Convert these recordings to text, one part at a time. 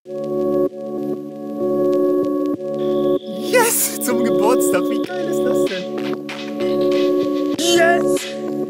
Yes! Zum Geburtstag, wie geil ist das denn? Yes!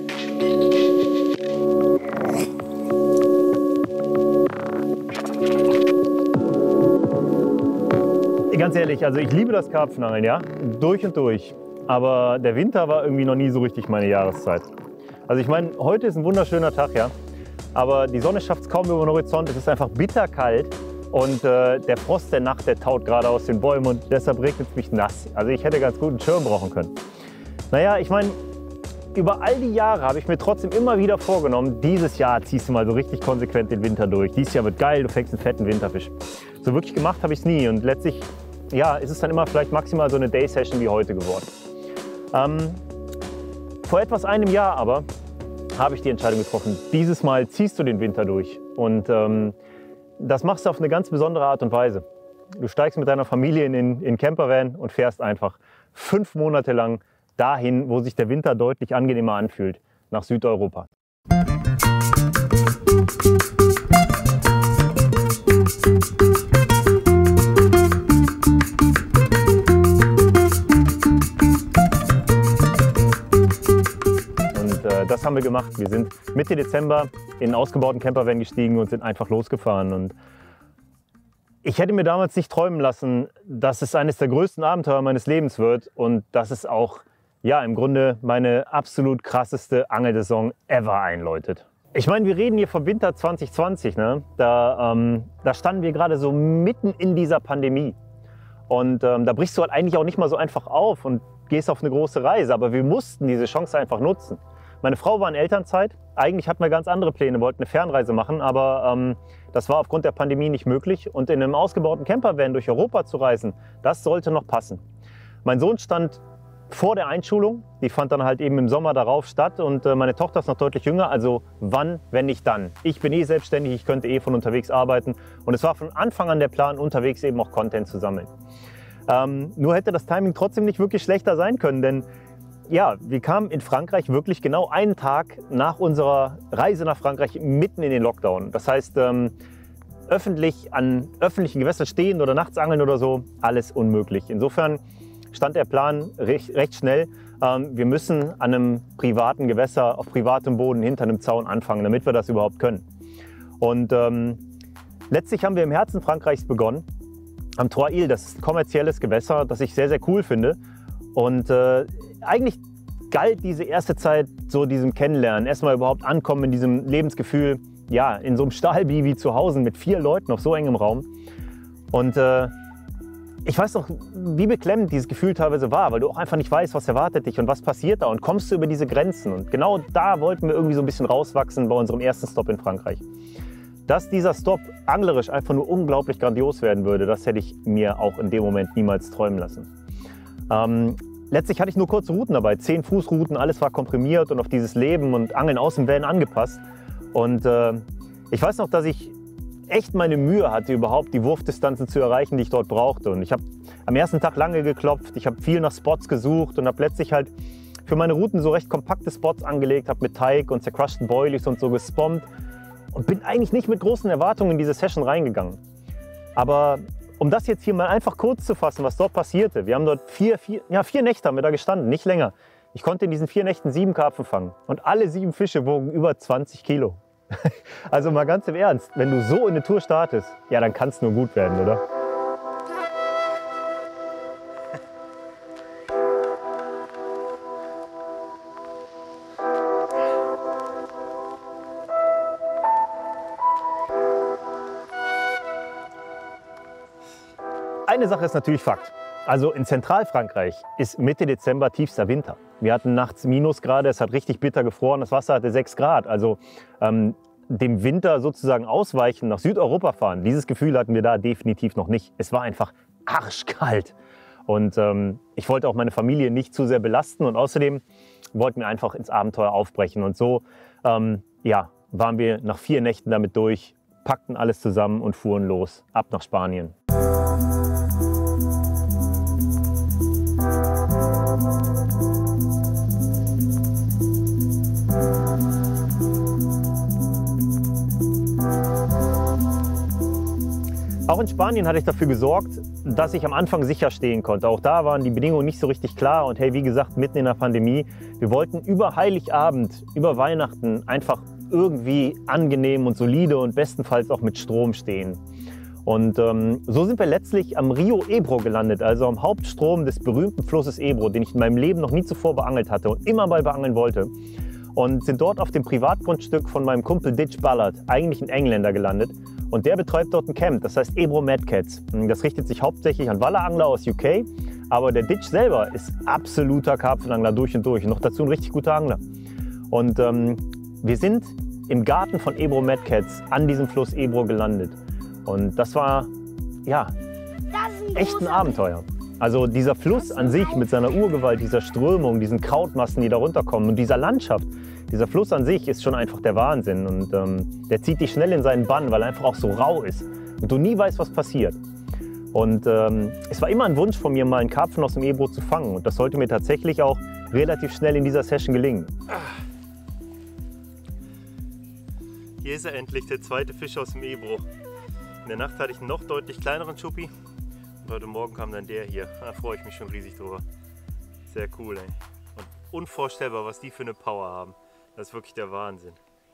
Ganz ehrlich, also ich liebe das Karpfenangeln, ja, durch und durch. Aber der Winter war irgendwie noch nie so richtig meine Jahreszeit. Also ich meine, heute ist ein wunderschöner Tag, ja. Aber die Sonne schafft es kaum über den Horizont. Es ist einfach bitterkalt und der Frost der Nacht, der taut gerade aus den Bäumen und deshalb regnet es mich nass. Also ich hätte ganz gut einen Schirm brauchen können. Naja, ich meine, über all die Jahre habe ich mir trotzdem immer wieder vorgenommen, dieses Jahr ziehst du mal so richtig konsequent den Winter durch. Dieses Jahr wird geil, du fängst einen fetten Winterfisch. So wirklich gemacht habe ich es nie und letztlich ja, ist es dann immer vielleicht maximal so eine Day-Session wie heute geworden. Vor etwas einem Jahr aber habe ich die Entscheidung getroffen, dieses Mal ziehst du den Winter durch. Und das machst du auf eine ganz besondere Art und Weise. Du steigst mit deiner Familie in den Campervan und fährst einfach 5 Monate lang dahin, wo sich der Winter deutlich angenehmer anfühlt, nach Südeuropa. Das haben wir gemacht. Wir sind Mitte Dezember in einen ausgebauten Campervan gestiegen und sind einfach losgefahren. Und ich hätte mir damals nicht träumen lassen, dass es eines der größten Abenteuer meines Lebens wird und dass es auch ja, im Grunde meine absolut krasseste Angelsaison ever einläutet. Ich meine, wir reden hier vom Winter 2020. Ne? Da standen wir gerade so mitten in dieser Pandemie. Und da brichst du halt eigentlich auch nicht mal so einfach auf und gehst auf eine große Reise. Aber wir mussten diese Chance einfach nutzen. Meine Frau war in Elternzeit. Eigentlich hatten wir ganz andere Pläne, wollten eine Fernreise machen, aber das war aufgrund der Pandemie nicht möglich. Und in einem ausgebauten Campervan durch Europa zu reisen, das sollte noch passen. Mein Sohn stand vor der Einschulung, die fand dann halt eben im Sommer darauf statt und meine Tochter ist noch deutlich jünger, also wann, wenn nicht dann. Ich bin selbstständig, ich könnte von unterwegs arbeiten und es war von Anfang an der Plan, unterwegs eben auch Content zu sammeln. Nur hätte das Timing trotzdem nicht wirklich schlechter sein können, denn ja, wir kamen in Frankreich wirklich genau einen Tag nach unserer Reise nach Frankreich mitten in den Lockdown. Das heißt, öffentlich an öffentlichen Gewässern stehen oder nachts angeln oder so, alles unmöglich. Insofern stand der Plan recht schnell. Wir müssen an einem privaten Gewässer, auf privatem Boden hinter einem Zaun anfangen, damit wir das überhaupt können. Und letztlich haben wir im Herzen Frankreichs begonnen, am Trois Îles. Das ist ein kommerzielles Gewässer, das ich sehr, sehr cool finde. Und eigentlich galt diese erste Zeit so diesem Kennenlernen, erstmal überhaupt ankommen in diesem Lebensgefühl, ja, in so einem Stahlbi wie zu Hause mit 4 Leuten auf so engem Raum. Und ich weiß noch, wie beklemmend dieses Gefühl teilweise war, weil du auch einfach nicht weißt, was erwartet dich und was passiert da und kommst du über diese Grenzen. Und genau da wollten wir irgendwie so ein bisschen rauswachsen bei unserem ersten Stopp in Frankreich. Dass dieser Stopp anglerisch einfach nur unglaublich grandios werden würde, das hätte ich mir auch in dem Moment niemals träumen lassen. Letztlich hatte ich nur kurze Routen dabei, 10 Fußrouten, alles war komprimiert und auf dieses Leben und Angeln aus dem Van angepasst. Und ich weiß noch, dass ich echt meine Mühe hatte, überhaupt die Wurfdistanzen zu erreichen, die ich dort brauchte. Und ich habe am ersten Tag lange geklopft, ich habe viel nach Spots gesucht und habe letztlich halt für meine Routen so recht kompakte Spots angelegt, habe mit Teig und zercrushten Boilies und so gespommt und bin eigentlich nicht mit großen Erwartungen in diese Session reingegangen. Aber um das jetzt hier mal einfach kurz zu fassen, was dort passierte. Wir haben dort 4 Nächte haben wir da gestanden, nicht länger. Ich konnte in diesen 4 Nächten 7 Karpfen fangen und alle 7 Fische wogen über 20 Kilo. Also mal ganz im Ernst, wenn du so in eine Tour startest, ja, dann kann es nur gut werden, oder? Eine Sache ist natürlich Fakt. Also in Zentralfrankreich ist Mitte Dezember tiefster Winter. Wir hatten nachts Minusgrade, es hat richtig bitter gefroren, das Wasser hatte 6 Grad. Also dem Winter sozusagen ausweichen, nach Südeuropa fahren, dieses Gefühl hatten wir da definitiv noch nicht. Es war einfach arschkalt. Und ich wollte auch meine Familie nicht zu sehr belasten und außerdem wollten wir einfach ins Abenteuer aufbrechen. Und so ja, waren wir nach 4 Nächten damit durch, packten alles zusammen und fuhren los, ab nach Spanien. Auch in Spanien hatte ich dafür gesorgt, dass ich am Anfang sicher stehen konnte. Auch da waren die Bedingungen nicht so richtig klar und hey, wie gesagt, mitten in der Pandemie. Wir wollten über Heiligabend, über Weihnachten einfach irgendwie angenehm und solide und bestenfalls auch mit Strom stehen. Und so sind wir letztlich am Rio Ebro gelandet, also am Hauptstrom des berühmten Flusses Ebro, den ich in meinem Leben noch nie zuvor beangelt hatte und immer mal beangeln wollte. Und sind dort auf dem Privatgrundstück von meinem Kumpel Ditch Ballard, eigentlich ein Engländer, gelandet. Und der betreibt dort ein Camp, das heißt Ebro Mad Cats. Das richtet sich hauptsächlich an Wallerangler aus UK, aber der Ditch selber ist absoluter Karpfenangler durch und durch. Und noch dazu ein richtig guter Angler. Und wir sind im Garten von Ebro Mad Cats an diesem Fluss Ebro gelandet. Und das war, ja, echt ein Abenteuer. Also dieser Fluss an sich mit seiner Urgewalt, dieser Strömung, diesen Krautmassen, die da runterkommen und dieser Landschaft, dieser Fluss an sich ist schon einfach der Wahnsinn. Und der zieht dich schnell in seinen Bann, weil er einfach auch so rau ist und du nie weißt, was passiert. Und es war immer ein Wunsch von mir, mal einen Karpfen aus dem Ebro zu fangen. Und das sollte mir tatsächlich auch relativ schnell in dieser Session gelingen. Hier ist er endlich, der zweite Fisch aus dem Ebro. In der Nacht hatte ich einen noch deutlich kleineren Schuppi. Und heute Morgen kam dann der hier. Da freue ich mich schon riesig drüber. Sehr cool, ey. Und unvorstellbar, was die für eine Power haben. Das ist wirklich der Wahnsinn.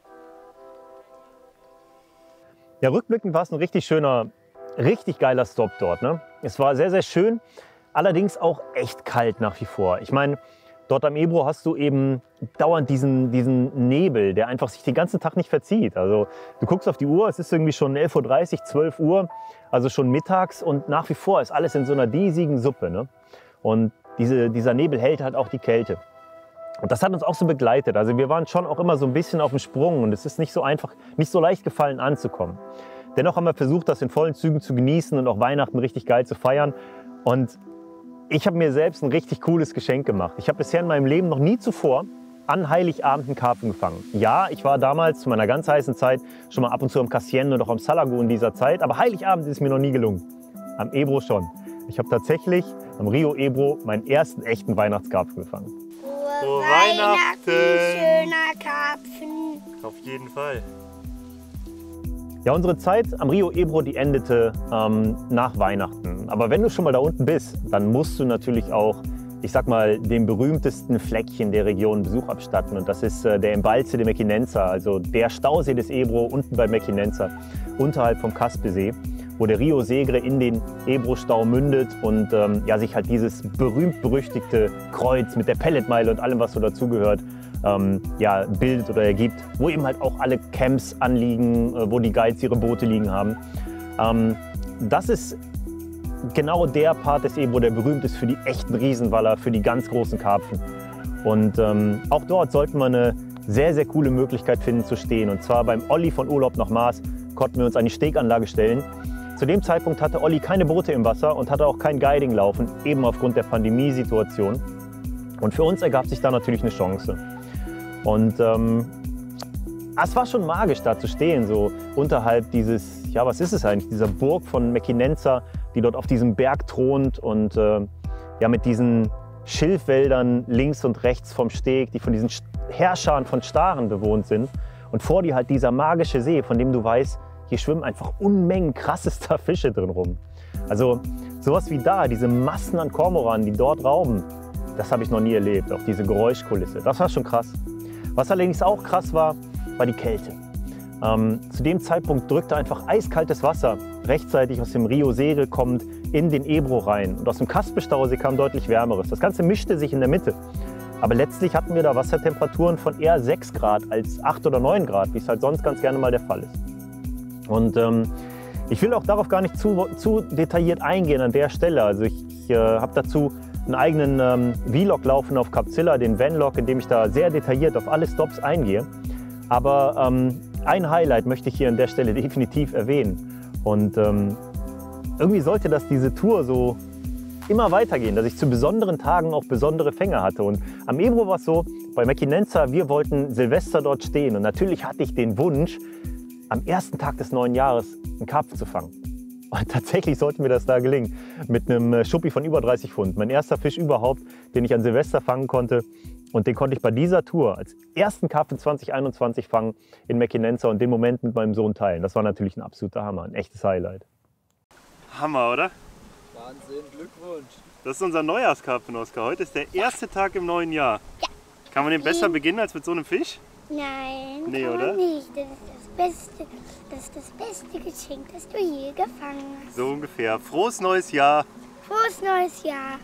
Ja, rückblickend war es ein richtig schöner, richtig geiler Stop dort, ne? Es war sehr, sehr schön, allerdings auch echt kalt nach wie vor. Ich meine, dort am Ebro hast du eben dauernd diesen Nebel, der einfach sich den ganzen Tag nicht verzieht. Also du guckst auf die Uhr, es ist irgendwie schon 11:30 Uhr, 12 Uhr, also schon mittags und nach wie vor ist alles in so einer diesigen Suppe, ne? Und dieser Nebel hält halt auch die Kälte. Und das hat uns auch so begleitet. Also wir waren schon auch immer so ein bisschen auf dem Sprung und es ist nicht so einfach, nicht so leicht gefallen anzukommen. Dennoch haben wir versucht, das in vollen Zügen zu genießen und auch Weihnachten richtig geil zu feiern. Und ich habe mir selbst ein richtig cooles Geschenk gemacht. Ich habe bisher in meinem Leben noch nie zuvor an Heiligabend einen Karpfen gefangen. Ja, ich war damals zu meiner ganz heißen Zeit schon mal ab und zu am Cassien und auch am Salago in dieser Zeit, aber Heiligabend ist mir noch nie gelungen. Am Ebro schon. Ich habe tatsächlich am Rio Ebro meinen ersten echten Weihnachtskarpfen gefangen. Frohe Weihnachten, schöner Karpfen. Auf jeden Fall. Ja, unsere Zeit am Rio Ebro, die endete nach Weihnachten. Aber wenn du schon mal da unten bist, dann musst du natürlich auch, ich sag mal, dem berühmtesten Fleckchen der Region Besuch abstatten. Und das ist der Embalse de Mequinenza, also der Stausee des Ebro unten bei Mequinenza, unterhalb vom Caspesee, wo der Rio Segre in den Ebro-Stau mündet und ja, sich halt dieses berühmt-berüchtigte Kreuz mit der Pelletmeile und allem, was so dazugehört, ja, bildet oder ergibt, wo eben halt auch alle Camps anliegen, wo die Guides ihre Boote liegen haben. Das ist genau der Part des Ebro, der berühmt ist für die echten Riesenwaller, für die ganz großen Karpfen. Und auch dort sollten wir eine sehr, sehr coole Möglichkeit finden zu stehen. Und zwar beim Olli von Urlaub nach Maas konnten wir uns an die Steganlage stellen. Zu dem Zeitpunkt hatte Olli keine Boote im Wasser und hatte auch kein Guiding laufen, eben aufgrund der Pandemiesituation. Und für uns ergab sich da natürlich eine Chance. Und es war schon magisch, da zu stehen, so unterhalb dieses, ja, was ist es eigentlich, dieser Burg von Mequinenza, die dort auf diesem Berg thront und ja, mit diesen Schilfwäldern links und rechts vom Steg, die von diesen Herrschern von Staren bewohnt sind. Und vor dir halt dieser magische See, von dem du weißt, hier schwimmen einfach Unmengen krassester Fische drin rum. Also sowas wie da, diese Massen an Kormoranen, die dort rauben, das habe ich noch nie erlebt. Auch diese Geräuschkulisse, das war schon krass. Was allerdings auch krass war, war die Kälte. Zu dem Zeitpunkt drückte einfach eiskaltes Wasser rechtzeitig aus dem Rio Segre kommend in den Ebro rein. Und aus dem Caspestausee kam deutlich Wärmeres. Das Ganze mischte sich in der Mitte. Aber letztlich hatten wir da Wassertemperaturen von eher 6 Grad als 8 oder 9 Grad, wie es halt sonst ganz gerne mal der Fall ist. Und ich will auch darauf gar nicht zu detailliert eingehen an der Stelle. Also ich habe dazu einen eigenen Vlog laufen auf Capzilla, den Vanlog, in dem ich da sehr detailliert auf alle Stops eingehe. Aber ein Highlight möchte ich hier an der Stelle definitiv erwähnen. Und irgendwie sollte das diese Tour so immer weitergehen, dass ich zu besonderen Tagen auch besondere Fänge hatte. Und am Ebro war es so, bei Mequinenza, wir wollten Silvester dort stehen. Und natürlich hatte ich den Wunsch, am ersten Tag des neuen Jahres einen Karpfen zu fangen. Und tatsächlich sollte mir das da gelingen, mit einem Schuppi von über 30 Pfund. Mein erster Fisch überhaupt, den ich an Silvester fangen konnte. Und den konnte ich bei dieser Tour als ersten Karpfen 2021 fangen in Mequinenza und den Moment mit meinem Sohn teilen. Das war natürlich ein absoluter Hammer, ein echtes Highlight. Hammer, oder? Wahnsinn, Glückwunsch. Das ist unser Neujahrskarpfen, Oskar. Heute ist der erste Tag im neuen Jahr. Ja. Kann man den besser beginnen als mit so einem Fisch? Nein, Nee, kann oder? man nicht. Das ist das beste Geschenk, das du je gefangen hast. So ungefähr. Frohes neues Jahr. Frohes neues Jahr.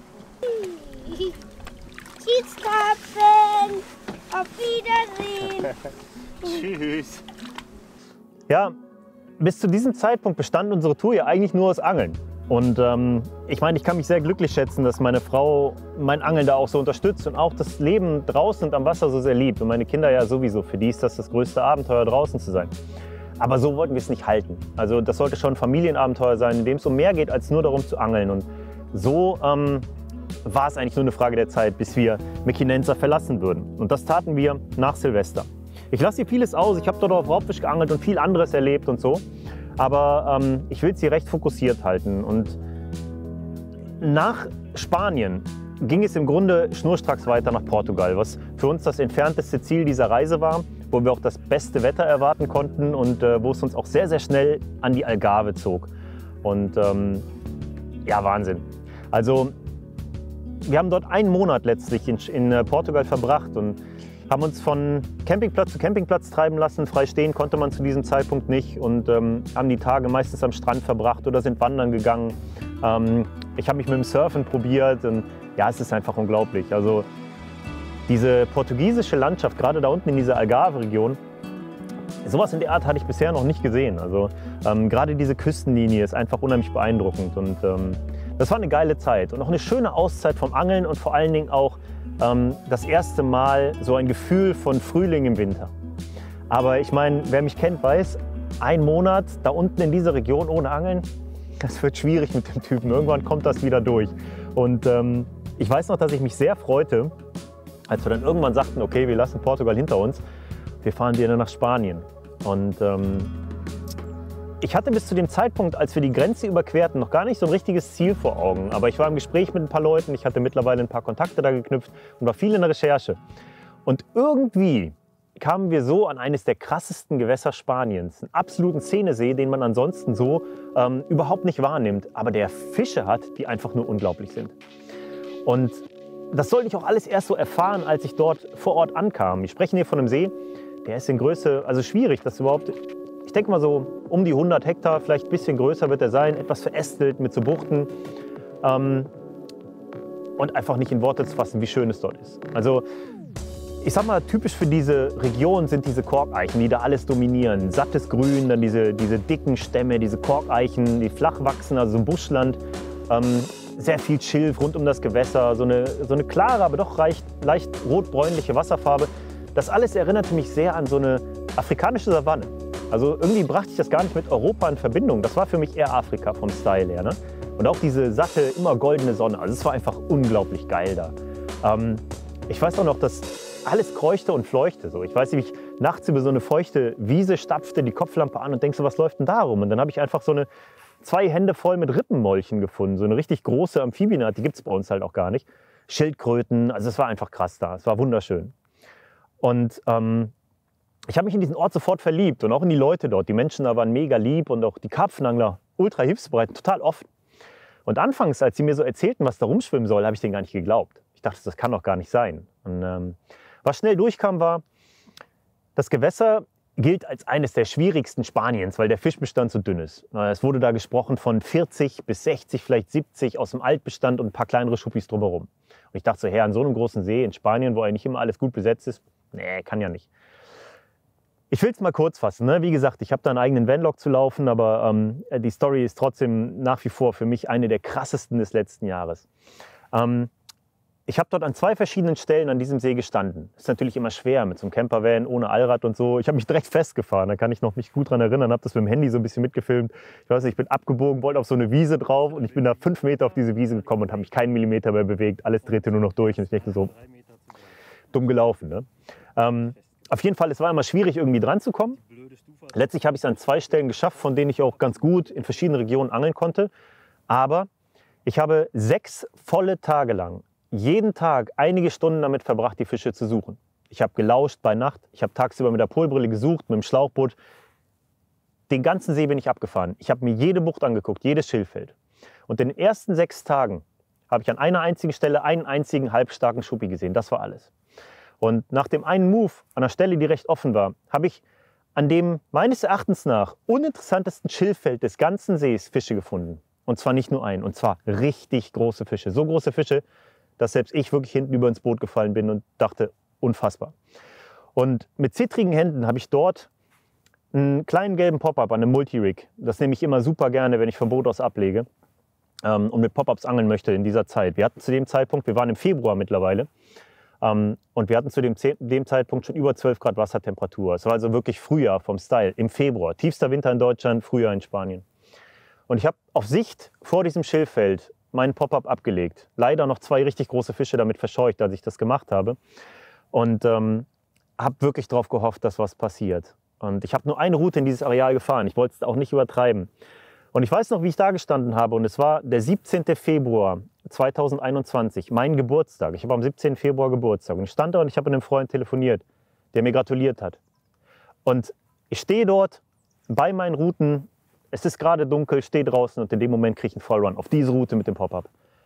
Tschüss, Karpfen. Auf Wiedersehen. Tschüss. Ja, bis zu diesem Zeitpunkt bestand unsere Tour ja eigentlich nur aus Angeln. Und ich meine, ich kann mich sehr glücklich schätzen, dass meine Frau mein Angeln da auch so unterstützt und auch das Leben draußen und am Wasser so sehr liebt. Und meine Kinder ja sowieso. Für die ist das größte Abenteuer, draußen zu sein. Aber so wollten wir es nicht halten. Also das sollte schon ein Familienabenteuer sein, in dem es um mehr geht, als nur darum zu angeln. Und so war es eigentlich nur eine Frage der Zeit, bis wir Mequinenza verlassen würden. Und das taten wir nach Silvester. Ich lasse hier vieles aus. Ich habe dort auf Raubfisch geangelt und viel anderes erlebt und so. Aber ich will es hier recht fokussiert halten. Und nach Spanien ging es im Grunde schnurstracks weiter nach Portugal, was für uns das entfernteste Ziel dieser Reise war, wo wir auch das beste Wetter erwarten konnten und wo es uns auch sehr, sehr schnell an die Algarve zog. Und ja, Wahnsinn. Also wir haben dort einen Monat letztlich in Portugal verbracht und haben uns von Campingplatz zu Campingplatz treiben lassen. Frei stehen konnte man zu diesem Zeitpunkt nicht und haben die Tage meistens am Strand verbracht oder sind wandern gegangen. Ich habe mich mit dem Surfen probiert und ja, es ist einfach unglaublich. Also diese portugiesische Landschaft, gerade da unten in dieser Algarve-Region, sowas in der Art hatte ich bisher noch nicht gesehen. Also gerade diese Küstenlinie ist einfach unheimlich beeindruckend und das war eine geile Zeit und auch eine schöne Auszeit vom Angeln und vor allen Dingen auch das erste Mal so ein Gefühl von Frühling im Winter. Aber ich meine, wer mich kennt, weiß, ein Monat da unten in dieser Region ohne Angeln, das wird schwierig mit dem Typen. Irgendwann kommt das wieder durch. Und ich weiß noch, dass ich mich sehr freute, als wir dann irgendwann sagten, okay, wir lassen Portugal hinter uns, wir fahren wieder nach Spanien. Und ich hatte bis zu dem Zeitpunkt, als wir die Grenze überquerten, noch gar nicht so ein richtiges Ziel vor Augen. Aber ich war im Gespräch mit ein paar Leuten, ich hatte mittlerweile ein paar Kontakte da geknüpft und war viel in der Recherche. Und irgendwie kamen wir so an eines der krassesten Gewässer Spaniens, einen absoluten Szenesee, den man ansonsten so überhaupt nicht wahrnimmt, aber der Fische hat, die einfach nur unglaublich sind. Und das sollte ich auch alles erst so erfahren, als ich dort vor Ort ankam. Wir sprechen hier von einem See, der ist in Größe, also schwierig, das überhaupt. Ich denke mal so um die 100 Hektar, vielleicht ein bisschen größer wird er sein, etwas verästelt mit so Buchten und einfach nicht in Worte zu fassen, wie schön es dort ist. Also ich sag mal, typisch für diese Region sind diese Korkeichen, die da alles dominieren. Sattes Grün, dann diese dicken Stämme, diese Korkeichen, die flach wachsen, also so ein Buschland. Sehr viel Schilf rund um das Gewässer, so eine klare, aber doch leicht rot-bräunliche Wasserfarbe. Das alles erinnerte mich sehr an so eine afrikanische Savanne. Also irgendwie brachte ich das gar nicht mit Europa in Verbindung. Das war für mich eher Afrika vom Style her. Ne? Und auch diese satte, immer goldene Sonne. Also es war einfach unglaublich geil da. Ich weiß auch noch, dass alles kreuchte und fleuchte. So. Ich weiß nicht, wie ich nachts über so eine feuchte Wiese stapfte, die Kopflampe an und denkst so, was läuft denn da rum? Und dann habe ich einfach so 2 Hände voll mit Rippenmolchen gefunden. So eine richtig große Amphibienart, die gibt es bei uns halt auch gar nicht. Schildkröten, also es war einfach krass da. Es war wunderschön. Und ich habe mich in diesen Ort sofort verliebt und auch in die Leute dort. Die Menschen da waren mega lieb und auch die Karpfenangler ultra hilfsbereit, total offen. Und anfangs, als sie mir so erzählten, was da rumschwimmen soll, habe ich denen gar nicht geglaubt. Ich dachte, das kann doch gar nicht sein. Und was schnell durchkam, war, das Gewässer gilt als eines der schwierigsten Spaniens, weil der Fischbestand so dünn ist. Es wurde da gesprochen von 40 bis 60, vielleicht 70 aus dem Altbestand und ein paar kleinere Schuppis drumherum. Und ich dachte so, Herr, an so einem großen See in Spanien, wo eigentlich immer alles gut besetzt ist, nee, kann ja nicht. Ich will es mal kurz fassen. Ne? Wie gesagt, ich habe da einen eigenen Vanlog zu laufen, aber die Story ist trotzdem nach wie vor für mich eine der krassesten des letzten Jahres. Ich habe dort an 2 verschiedenen Stellen an diesem See gestanden. Ist natürlich immer schwer mit so einem Campervan ohne Allrad und so. Ich habe mich direkt festgefahren, da kann ich noch mich gut dran erinnern, habe das mit dem Handy so ein bisschen mitgefilmt. Ich weiß nicht, ich bin abgebogen, wollte auf so eine Wiese drauf und ich bin da 5 Meter auf diese Wiese gekommen und habe mich keinen Millimeter mehr bewegt. Alles drehte nur noch durch und ich dachte so, dumm gelaufen. Ne? Auf jeden Fall, es war immer schwierig, irgendwie dran zu kommen. Letztlich habe ich es an 2 Stellen geschafft, von denen ich auch ganz gut in verschiedenen Regionen angeln konnte. Aber ich habe 6 volle Tage lang, jeden Tag einige Stunden damit verbracht, die Fische zu suchen. Ich habe gelauscht bei Nacht, ich habe tagsüber mit der Polbrille gesucht, mit dem Schlauchboot. den ganzen See bin ich abgefahren. Ich habe mir jede Bucht angeguckt, jedes Schilffeld. Und in den ersten 6 Tagen habe ich an einer einzigen Stelle einen einzigen halbstarken Schuppi gesehen. Das war alles. Und nach dem einen Move an der Stelle, die recht offen war, habe ich an dem meines Erachtens nach uninteressantesten Schilffeld des ganzen Sees Fische gefunden. Und zwar nicht nur einen, und zwar richtig große Fische. So große Fische, dass selbst ich wirklich hinten über ins Boot gefallen bin und dachte, unfassbar. Und mit zittrigen Händen habe ich dort einen kleinen gelben Pop-Up an einem Multirig. Das nehme ich immer super gerne, wenn ich vom Boot aus ablege und mit Pop-Ups angeln möchte in dieser Zeit. Wir hatten zu dem Zeitpunkt, wir waren im Februar mittlerweile, und wir hatten zu dem Zeitpunkt schon über 12 Grad Wassertemperatur. Es war also wirklich Frühjahr vom Style, im Februar. Tiefster Winter in Deutschland, Frühjahr in Spanien. Und ich habe auf Sicht vor diesem Schilffeld meinen Pop-Up abgelegt. Leider noch 2 richtig große Fische damit verscheucht, als ich das gemacht habe. Und habe wirklich darauf gehofft, dass was passiert. Und ich habe nur eine Route in dieses Areal gefahren. Ich wollte es auch nicht übertreiben. Und ich weiß noch, wie ich da gestanden habe. Und es war der 17. Februar 2021, mein Geburtstag. Ich habe am 17. Februar Geburtstag. Und ich stand da und ich habe mit einem Freund telefoniert, der mir gratuliert hat. Und ich stehe dort bei meinen Routen. Es ist gerade dunkel, stehe draußen und in dem Moment kriege ich einen Vollrun auf diese Route mit dem Pop-Up.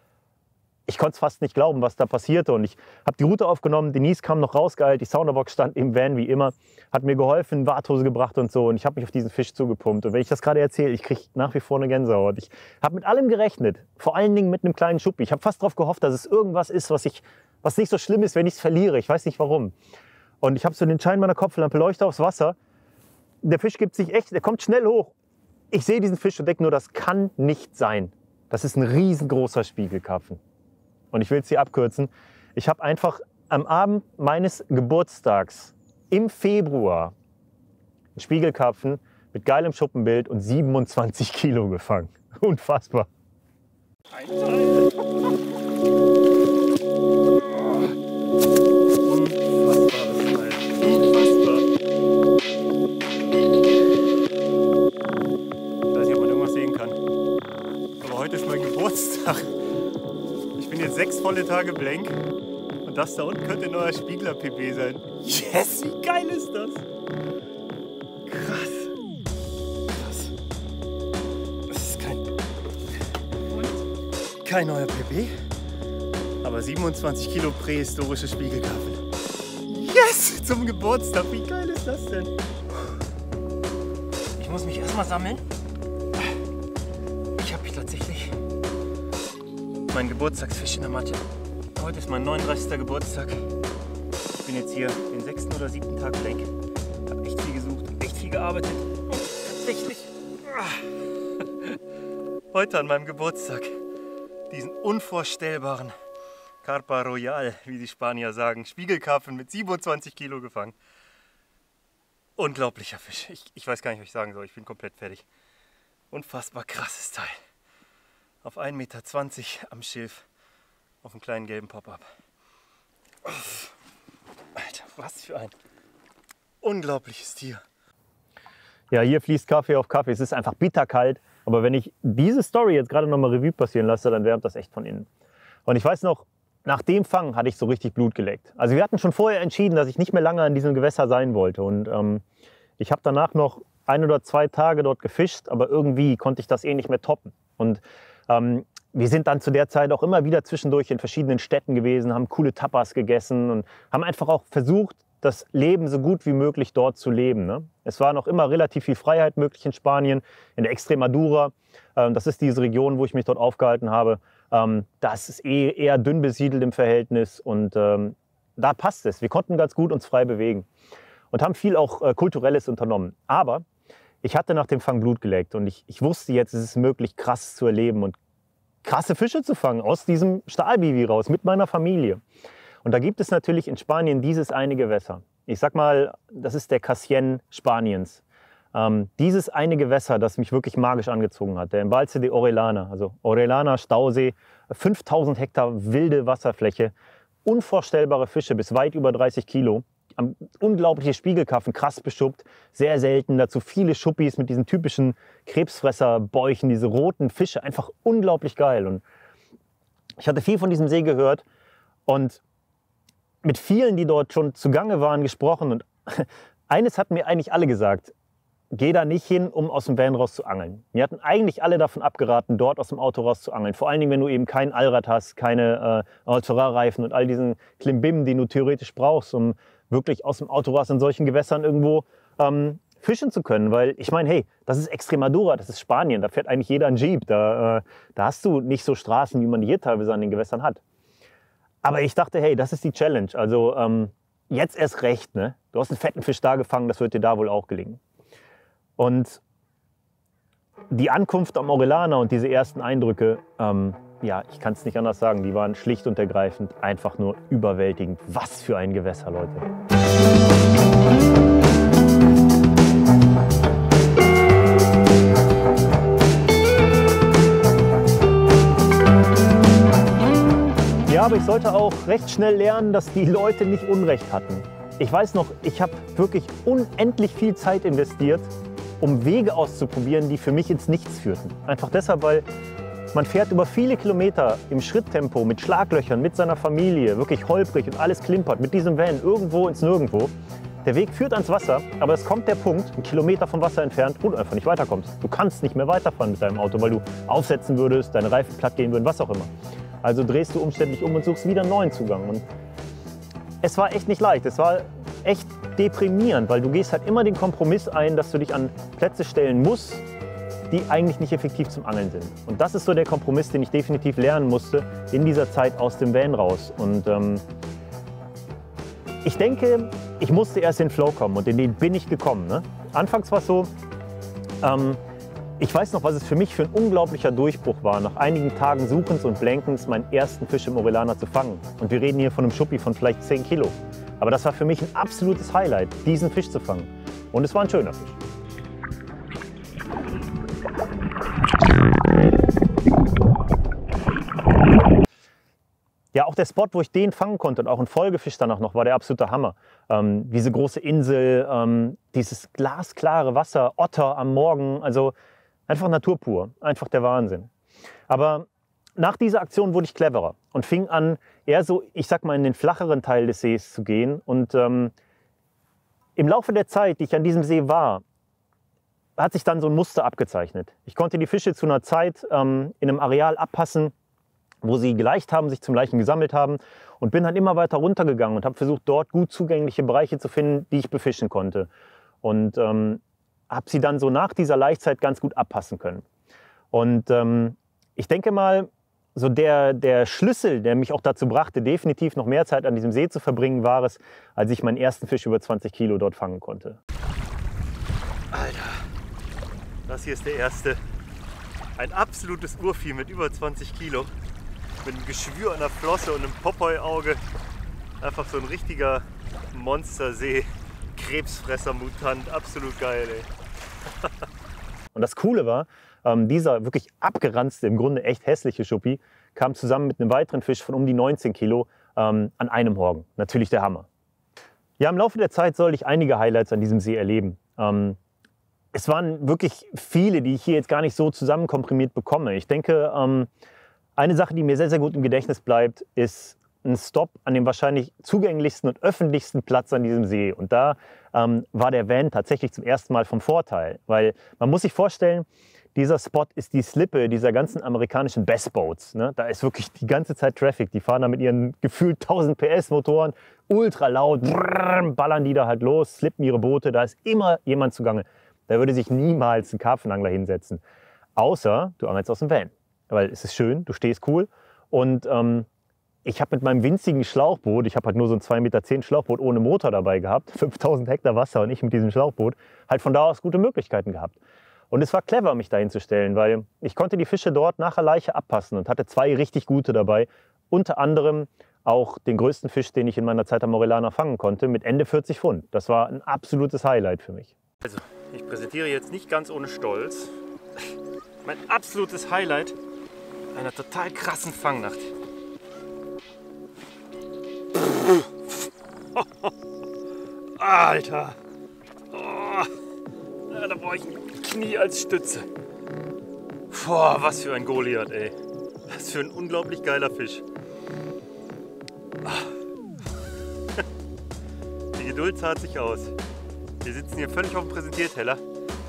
Ich konnte es fast nicht glauben, was da passierte. Und ich habe die Route aufgenommen, Denise kam noch rausgeeilt, die Sounderbox stand im Van wie immer, hat mir geholfen, Warthose gebracht und so. Und ich habe mich auf diesen Fisch zugepumpt. Und wenn ich das gerade erzähle, ich kriege nach wie vor eine Gänsehaut. Ich habe mit allem gerechnet, vor allen Dingen mit einem kleinen Schuppi. Ich habe fast darauf gehofft, dass es irgendwas ist, was nicht so schlimm ist, wenn ich es verliere. Ich weiß nicht warum. Und ich habe so den Schein meiner Kopflampe, leuchte aufs Wasser. Der Fisch gibt sich echt, der kommt schnell hoch. Ich sehe diesen Fisch und denke nur, das kann nicht sein. Das ist ein riesengroßer Spiegelkarpfen. Und ich will es hier abkürzen. Ich habe einfach am Abend meines Geburtstags im Februar einen Spiegelkarpfen mit geilem Schuppenbild und 27 Kilo gefangen. Unfassbar. Ich weiß nicht, ob man irgendwas sehen kann. Aber heute ist mein Geburtstag. Ich bin jetzt 6 volle Tage blank und das da unten könnte ein neuer Spiegler-PB sein. Yes, wie geil ist das? Krass. Das ist kein neuer PB, aber 27 Kilo prähistorische Spiegelkarpfen. Yes, zum Geburtstag. Wie geil ist das denn? Ich muss mich erstmal sammeln. Ich habe tatsächlich meinen Geburtstagsfisch in der Matte. Heute ist mein 39. Geburtstag. Ich bin jetzt hier den 6. oder 7. Tag blank. Habe echt viel gesucht, echt viel gearbeitet. Und tatsächlich heute an meinem Geburtstag diesen unvorstellbaren Carpa Royal, wie die Spanier sagen, Spiegelkarpfen mit 27 Kilo gefangen. Unglaublicher Fisch. Ich weiß gar nicht, was ich sagen soll. Ich bin komplett fertig. Unfassbar krasses Teil. Auf 1,20 Meter am Schilf, auf einem kleinen gelben Pop-Up. Alter, was für ein unglaubliches Tier. Ja, hier fließt Kaffee auf Kaffee. Es ist einfach bitterkalt. Aber wenn ich diese Story jetzt gerade nochmal Revue passieren lasse, dann wärmt das echt von innen. Und ich weiß noch, nach dem Fang hatte ich so richtig Blut geleckt. Also wir hatten schon vorher entschieden, dass ich nicht mehr lange an diesem Gewässer sein wollte. Und ich habe danach noch 1 oder 2 Tage dort gefischt, aber irgendwie konnte ich das eh nicht mehr toppen. Und wir sind dann zu der Zeit auch immer wieder zwischendurch in verschiedenen Städten gewesen, haben coole Tapas gegessen und haben einfach auch versucht, das Leben so gut wie möglich dort zu leben. Ne? Es war noch immer relativ viel Freiheit möglich in Spanien, in der Extremadura. Das ist diese Region, wo ich mich dort aufgehalten habe. Das ist eher dünn besiedelt im Verhältnis und da passt es. Wir konnten ganz gut uns frei bewegen und haben viel auch Kulturelles unternommen. Aber ich hatte nach dem Fang Blut geleckt und ich wusste jetzt, es ist möglich, krass zu erleben und krasse Fische zu fangen aus diesem Stahlbiwi raus mit meiner Familie. Und da gibt es natürlich in Spanien dieses eine Gewässer. Ich sag mal, das ist der Cassien Spaniens. Dieses eine Gewässer, das mich wirklich magisch angezogen hat, der Embalse de Orellana, also Orellana Stausee, 5000 Hektar wilde Wasserfläche, unvorstellbare Fische bis weit über 30 Kilo. Unglaubliche Spiegelkarpfen, krass beschuppt, sehr selten. Dazu viele Schuppis mit diesen typischen Krebsfresserbäuchen, diese roten Fische, einfach unglaublich geil. Und ich hatte viel von diesem See gehört und mit vielen, die dort schon zugange waren, gesprochen. Und eines hatten mir eigentlich alle gesagt: geh da nicht hin, um aus dem Van raus zu angeln. Mir hatten eigentlich alle davon abgeraten, dort aus dem Auto raus zu angeln. Vor allen Dingen, wenn du eben kein Allrad hast, keine All-Terrain-Reifen und all diesen Klimbim, den du theoretisch brauchst, um wirklich aus dem Auto raus in solchen Gewässern irgendwo fischen zu können. Weil ich meine, hey, das ist Extremadura, das ist Spanien, da fährt eigentlich jeder ein Jeep. Da hast du nicht so Straßen, wie man die hier teilweise an den Gewässern hat. Aber ich dachte, hey, das ist die Challenge. Also jetzt erst recht, ne? Du hast einen fetten Fisch da gefangen, das wird dir da wohl auch gelingen. Und die Ankunft am Orellana und diese ersten Eindrücke, ja, ich kann es nicht anders sagen, die waren schlicht und ergreifend einfach nur überwältigend. Was für ein Gewässer, Leute. Ja, aber ich sollte auch recht schnell lernen, dass die Leute nicht Unrecht hatten. Ich weiß noch, ich habe wirklich unendlich viel Zeit investiert, um Wege auszuprobieren, die für mich ins Nichts führten. Einfach deshalb, weil man fährt über viele Kilometer im Schritttempo, mit Schlaglöchern, mit seiner Familie, wirklich holprig und alles klimpert, mit diesem Van irgendwo ins Nirgendwo. Der Weg führt ans Wasser, aber es kommt der Punkt, 1 Kilometer vom Wasser entfernt, wo du einfach nicht weiterkommst. Du kannst nicht mehr weiterfahren mit deinem Auto, weil du aufsetzen würdest, deine Reifen platt gehen würden, was auch immer. Also drehst du umständlich um und suchst wieder einen neuen Zugang. Und es war echt nicht leicht, es war echt deprimierend, weil du gehst halt immer den Kompromiss ein, dass du dich an Plätze stellen musst, die eigentlich nicht effektiv zum Angeln sind. Und das ist so der Kompromiss, den ich definitiv lernen musste in dieser Zeit aus dem Van raus. Und ich denke, ich musste erst in den Flow kommen und in den bin ich gekommen. Ne? Anfangs war es so, ich weiß noch, was es für mich für ein unglaublicher Durchbruch war, nach einigen Tagen Suchens und Blenkens meinen ersten Fisch im Orellana zu fangen. Und wir reden hier von einem Schuppi von vielleicht 10 Kilo. Aber das war für mich ein absolutes Highlight, diesen Fisch zu fangen. Und es war ein schöner Fisch. Ja, auch der Spot, wo ich den fangen konnte und auch ein Folgefisch danach noch, war der absolute Hammer. Diese große Insel, dieses glasklare Wasser, Otter am Morgen, also einfach Natur pur, einfach der Wahnsinn. Aber nach dieser Aktion wurde ich cleverer und fing an, eher so, ich sag mal, in den flacheren Teil des Sees zu gehen. Und im Laufe der Zeit, die ich an diesem See war, hat sich dann so ein Muster abgezeichnet. Ich konnte die Fische zu einer Zeit in einem Areal abpassen, wo sie geleicht haben, sich zum Leichen gesammelt haben und bin dann immer weiter runtergegangen und habe versucht, dort gut zugängliche Bereiche zu finden, die ich befischen konnte. Und habe sie dann so nach dieser Laichzeit ganz gut abpassen können. Und ich denke mal, so der Schlüssel, der mich auch dazu brachte, definitiv noch mehr Zeit an diesem See zu verbringen, war es, als ich meinen ersten Fisch über 20 Kilo dort fangen konnte. Alter, das hier ist der erste. Ein absolutes Urvieh mit über 20 Kilo. Mit einem Geschwür an der Flosse und einem Popeye-Auge. Einfach so ein richtiger Monstersee. Krebsfresser-Mutant. Absolut geil, ey. Und das Coole war, dieser wirklich abgeranzte, im Grunde echt hässliche Schuppi kam zusammen mit einem weiteren Fisch von um die 19 Kilo an einem Morgen. Natürlich der Hammer. Ja, im Laufe der Zeit sollte ich einige Highlights an diesem See erleben. Es waren wirklich viele, die ich hier jetzt gar nicht so zusammenkomprimiert bekomme. Ich denke, eine Sache, die mir sehr, sehr gut im Gedächtnis bleibt, ist ein Stop an dem wahrscheinlich zugänglichsten und öffentlichsten Platz an diesem See. Und da war der Van tatsächlich zum ersten Mal vom Vorteil. Weil man muss sich vorstellen, dieser Spot ist die Slippe dieser ganzen amerikanischen Bassboats. Ne? Da ist wirklich die ganze Zeit Traffic. Die fahren da mit ihren gefühlt 1000 PS Motoren, ultra laut, ballern die da halt los, slippen ihre Boote. Da ist immer jemand zugange. Da würde sich niemals ein Karpfenangler hinsetzen. Außer du angelst aus dem Van. Weil es ist schön, du stehst cool. Und ich habe mit meinem winzigen Schlauchboot, ich habe halt nur so ein 2,10 Meter Schlauchboot ohne Motor dabei gehabt, 5000 Hektar Wasser und ich mit diesem Schlauchboot, halt von da aus gute Möglichkeiten gehabt. Und es war clever, mich dahin zu stellen, weil ich konnte die Fische dort nach der Leiche abpassen und hatte 2 richtig gute dabei. Unter anderem auch den größten Fisch, den ich in meiner Zeit am Orellana fangen konnte, mit Ende 40 Pfund. Das war ein absolutes Highlight für mich. Also, ich präsentiere jetzt nicht ganz ohne Stolz mein absolutes Highlight einer total krassen Fangnacht. Alter! Oh, ja, da brauche ich ein Knie als Stütze. Boah, was für ein Goliath, ey. Was für ein unglaublich geiler Fisch. Die Geduld zahlt sich aus. Wir sitzen hier völlig auf dem Präsentierteller.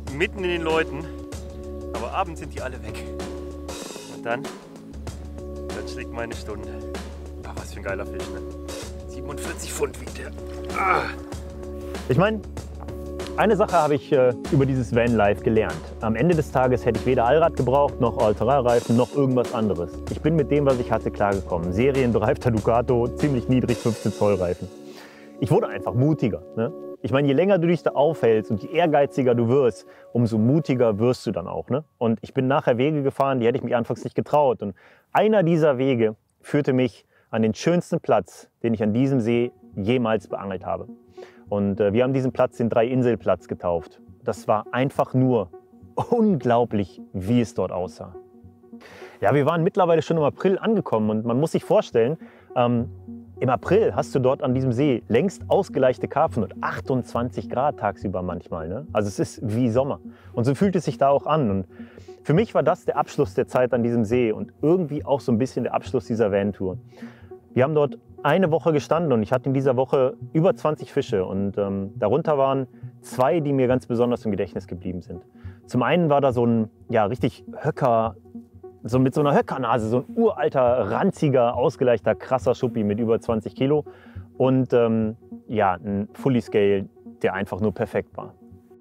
mitten in den Leuten, aber abends sind die alle weg. Und dann schlägt meine Stunde. Ach, was für ein geiler Fisch, ne? 47 Pfund wiegt der. Ah. Ich meine, eine Sache habe ich über dieses Vanlife gelernt. Am Ende des Tages hätte ich weder Allrad gebraucht, noch Allterrain-Reifen, noch irgendwas anderes. Ich bin mit dem, was ich hatte, klargekommen. Serienbereifter Ducato, ziemlich niedrig 15 Zoll Reifen. Ich wurde einfach mutiger. Ne? Ich meine, je länger du dich da aufhältst und je ehrgeiziger du wirst, umso mutiger wirst du dann auch. Ne? Und ich bin nachher Wege gefahren, die hätte ich mich anfangs nicht getraut. Und einer dieser Wege führte mich an den schönsten Platz, den ich an diesem See jemals beangelt habe. Und wir haben diesen Platz den Drei-Insel-Platz getauft. Das war einfach nur unglaublich, wie es dort aussah. Ja, wir waren mittlerweile schon im April angekommen und man muss sich vorstellen, im April hast du dort an diesem See längst ausgeleichte Karpfen und 28 Grad tagsüber manchmal. Ne? Also es ist wie Sommer. Und so fühlt es sich da auch an. Und für mich war das der Abschluss der Zeit an diesem See und irgendwie auch so ein bisschen der Abschluss dieser Van-Tour. Wir haben dort eine Woche gestanden und ich hatte in dieser Woche über 20 Fische und darunter waren 2, die mir ganz besonders im Gedächtnis geblieben sind. Zum einen war da so ein richtig Höcker, so mit so einer Höckernase, so ein uralter, ranziger, ausgeleichter, krasser Schuppi mit über 20 Kilo und ein Fully Scale, der einfach nur perfekt war.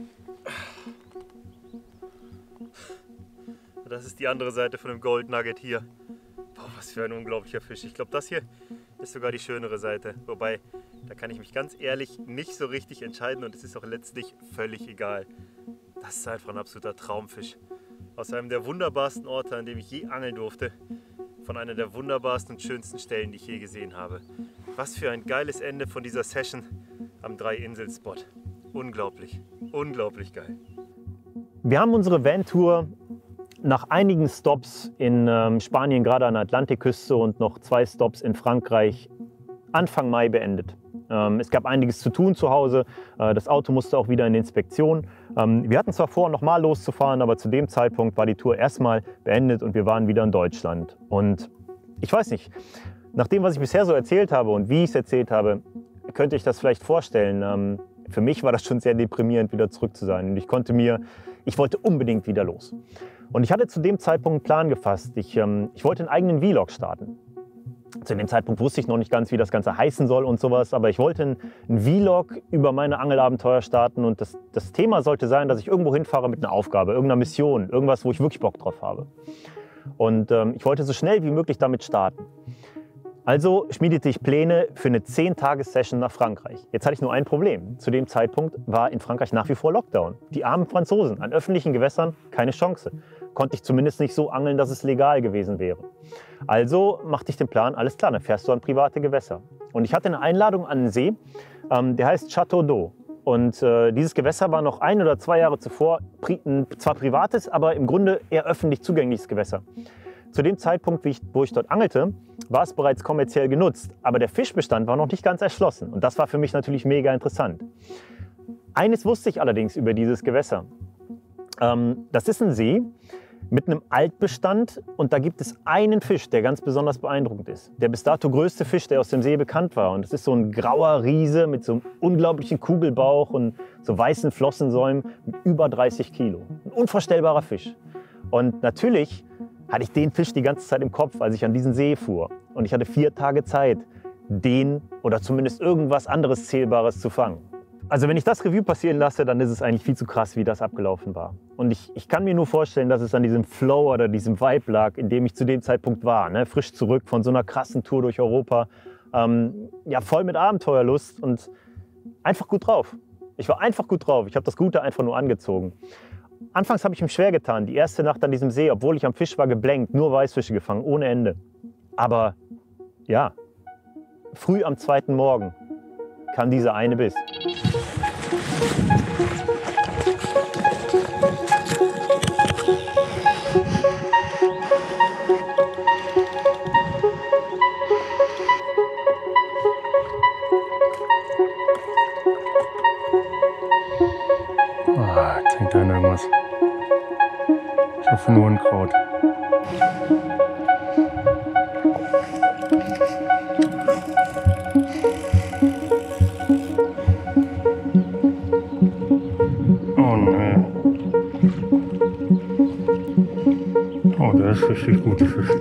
Das ist die andere Seite von dem Gold Nugget hier. Boah, was für ein unglaublicher Fisch. Ich glaube, das hier ist sogar die schönere Seite. Wobei, da kann ich mich ganz ehrlich nicht so richtig entscheiden und es ist auch letztlich völlig egal. Das ist einfach ein absoluter Traumfisch. Aus einem der wunderbarsten Orte, an dem ich je angeln durfte. Von einer der wunderbarsten und schönsten Stellen, die ich je gesehen habe. Was für ein geiles Ende von dieser Session am Drei-Insel-Spot. Unglaublich, unglaublich geil. Wir haben unsere Van-Tour nach einigen Stops in Spanien, gerade an der Atlantikküste und noch 2 Stops in Frankreich, Anfang Mai beendet. Es gab einiges zu tun zu Hause. Das Auto musste auch wieder in die Inspektion. Wir hatten zwar vor, nochmal loszufahren, aber zu dem Zeitpunkt war die Tour erstmal beendet und wir waren wieder in Deutschland. Und ich weiß nicht, nach dem, was ich bisher so erzählt habe und wie ich es erzählt habe, könnte ich das vielleicht vorstellen. Für mich war das schon sehr deprimierend, wieder zurück zu sein. Und ich wollte unbedingt wieder los. Und ich hatte zu dem Zeitpunkt einen Plan gefasst. Ich wollte einen eigenen Vlog starten. Zu dem Zeitpunkt wusste ich noch nicht ganz, wie das Ganze heißen soll und sowas, aber ich wollte einen Vlog über meine Angelabenteuer starten und das Thema sollte sein, dass ich irgendwo hinfahre mit einer Aufgabe, irgendeiner Mission, irgendwas, wo ich wirklich Bock drauf habe. Und ich wollte so schnell wie möglich damit starten. Also schmiedete ich Pläne für eine 10-Tages-Session nach Frankreich. Jetzt hatte ich nur ein Problem. Zu dem Zeitpunkt war in Frankreich nach wie vor Lockdown. Die armen Franzosen, an öffentlichen Gewässern keine Chance. Konnte ich zumindest nicht so angeln, dass es legal gewesen wäre. Also machte ich den Plan, alles klar, dann fährst du an private Gewässer. Und ich hatte eine Einladung an einen See, der heißt Château d'Eau. Und dieses Gewässer war noch 1 oder 2 Jahre zuvor zwar privates, aber im Grunde eher öffentlich zugängliches Gewässer. Zu dem Zeitpunkt, wo ich dort angelte, war es bereits kommerziell genutzt, aber der Fischbestand war noch nicht ganz erschlossen. Und das war für mich natürlich mega interessant. Eines wusste ich allerdings über dieses Gewässer. Das ist ein See mit einem Altbestand und da gibt es einen Fisch, der ganz besonders beeindruckend ist. Der bis dato größte Fisch, der aus dem See bekannt war. Und das ist so ein grauer Riese mit so einem unglaublichen Kugelbauch und so weißen Flossensäumen mit über 30 Kilo. Ein unvorstellbarer Fisch. Und natürlich hatte ich den Fisch die ganze Zeit im Kopf, als ich an diesen See fuhr. Und ich hatte 4 Tage Zeit, den oder zumindest irgendwas anderes Zählbares zu fangen. Also wenn ich das Revue passieren lasse, dann ist es eigentlich viel zu krass, wie das abgelaufen war. Und ich kann mir nur vorstellen, dass es an diesem Flow oder diesem Vibe lag, in dem ich zu dem Zeitpunkt war. Ne? Frisch zurück von so einer krassen Tour durch Europa. Voll mit Abenteuerlust und einfach gut drauf. Ich war einfach gut drauf. Ich habe das Gute einfach nur angezogen. Anfangs habe ich mich schwer getan. Die erste Nacht an diesem See, obwohl ich am Fisch war, geblenkt, nur Weißfische gefangen, ohne Ende. Aber ja, früh am 2. Morgen kam dieser eine Biss. Jetzt hängt da irgendwas. Ich hoffe nur ein Kraut. Oh nein. ist richtig guter Fisch.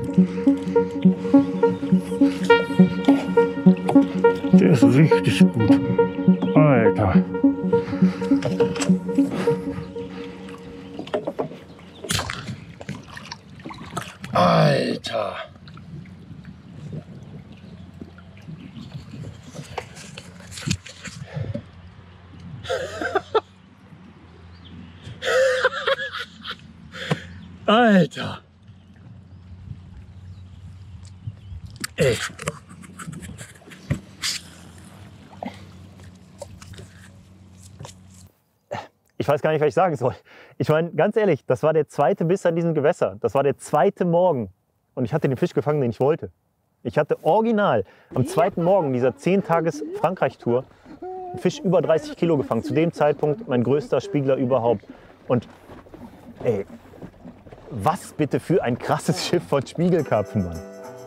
Der ist richtig gut. Alter. Alter. Alter. Ey. Ich weiß gar nicht, was ich sagen soll. Ich meine, ganz ehrlich, das war der zweite Biss an diesem Gewässer. Das war der zweite Morgen. Und ich hatte den Fisch gefangen, den ich wollte. Ich hatte original am zweiten Morgen dieser 10-Tages-Frankreich-Tour einen Fisch über 30 Kilo gefangen. Zu dem Zeitpunkt mein größter Spiegler überhaupt. Und ey, was bitte für ein krasses Schiff von Spiegelkarpfen, Mann.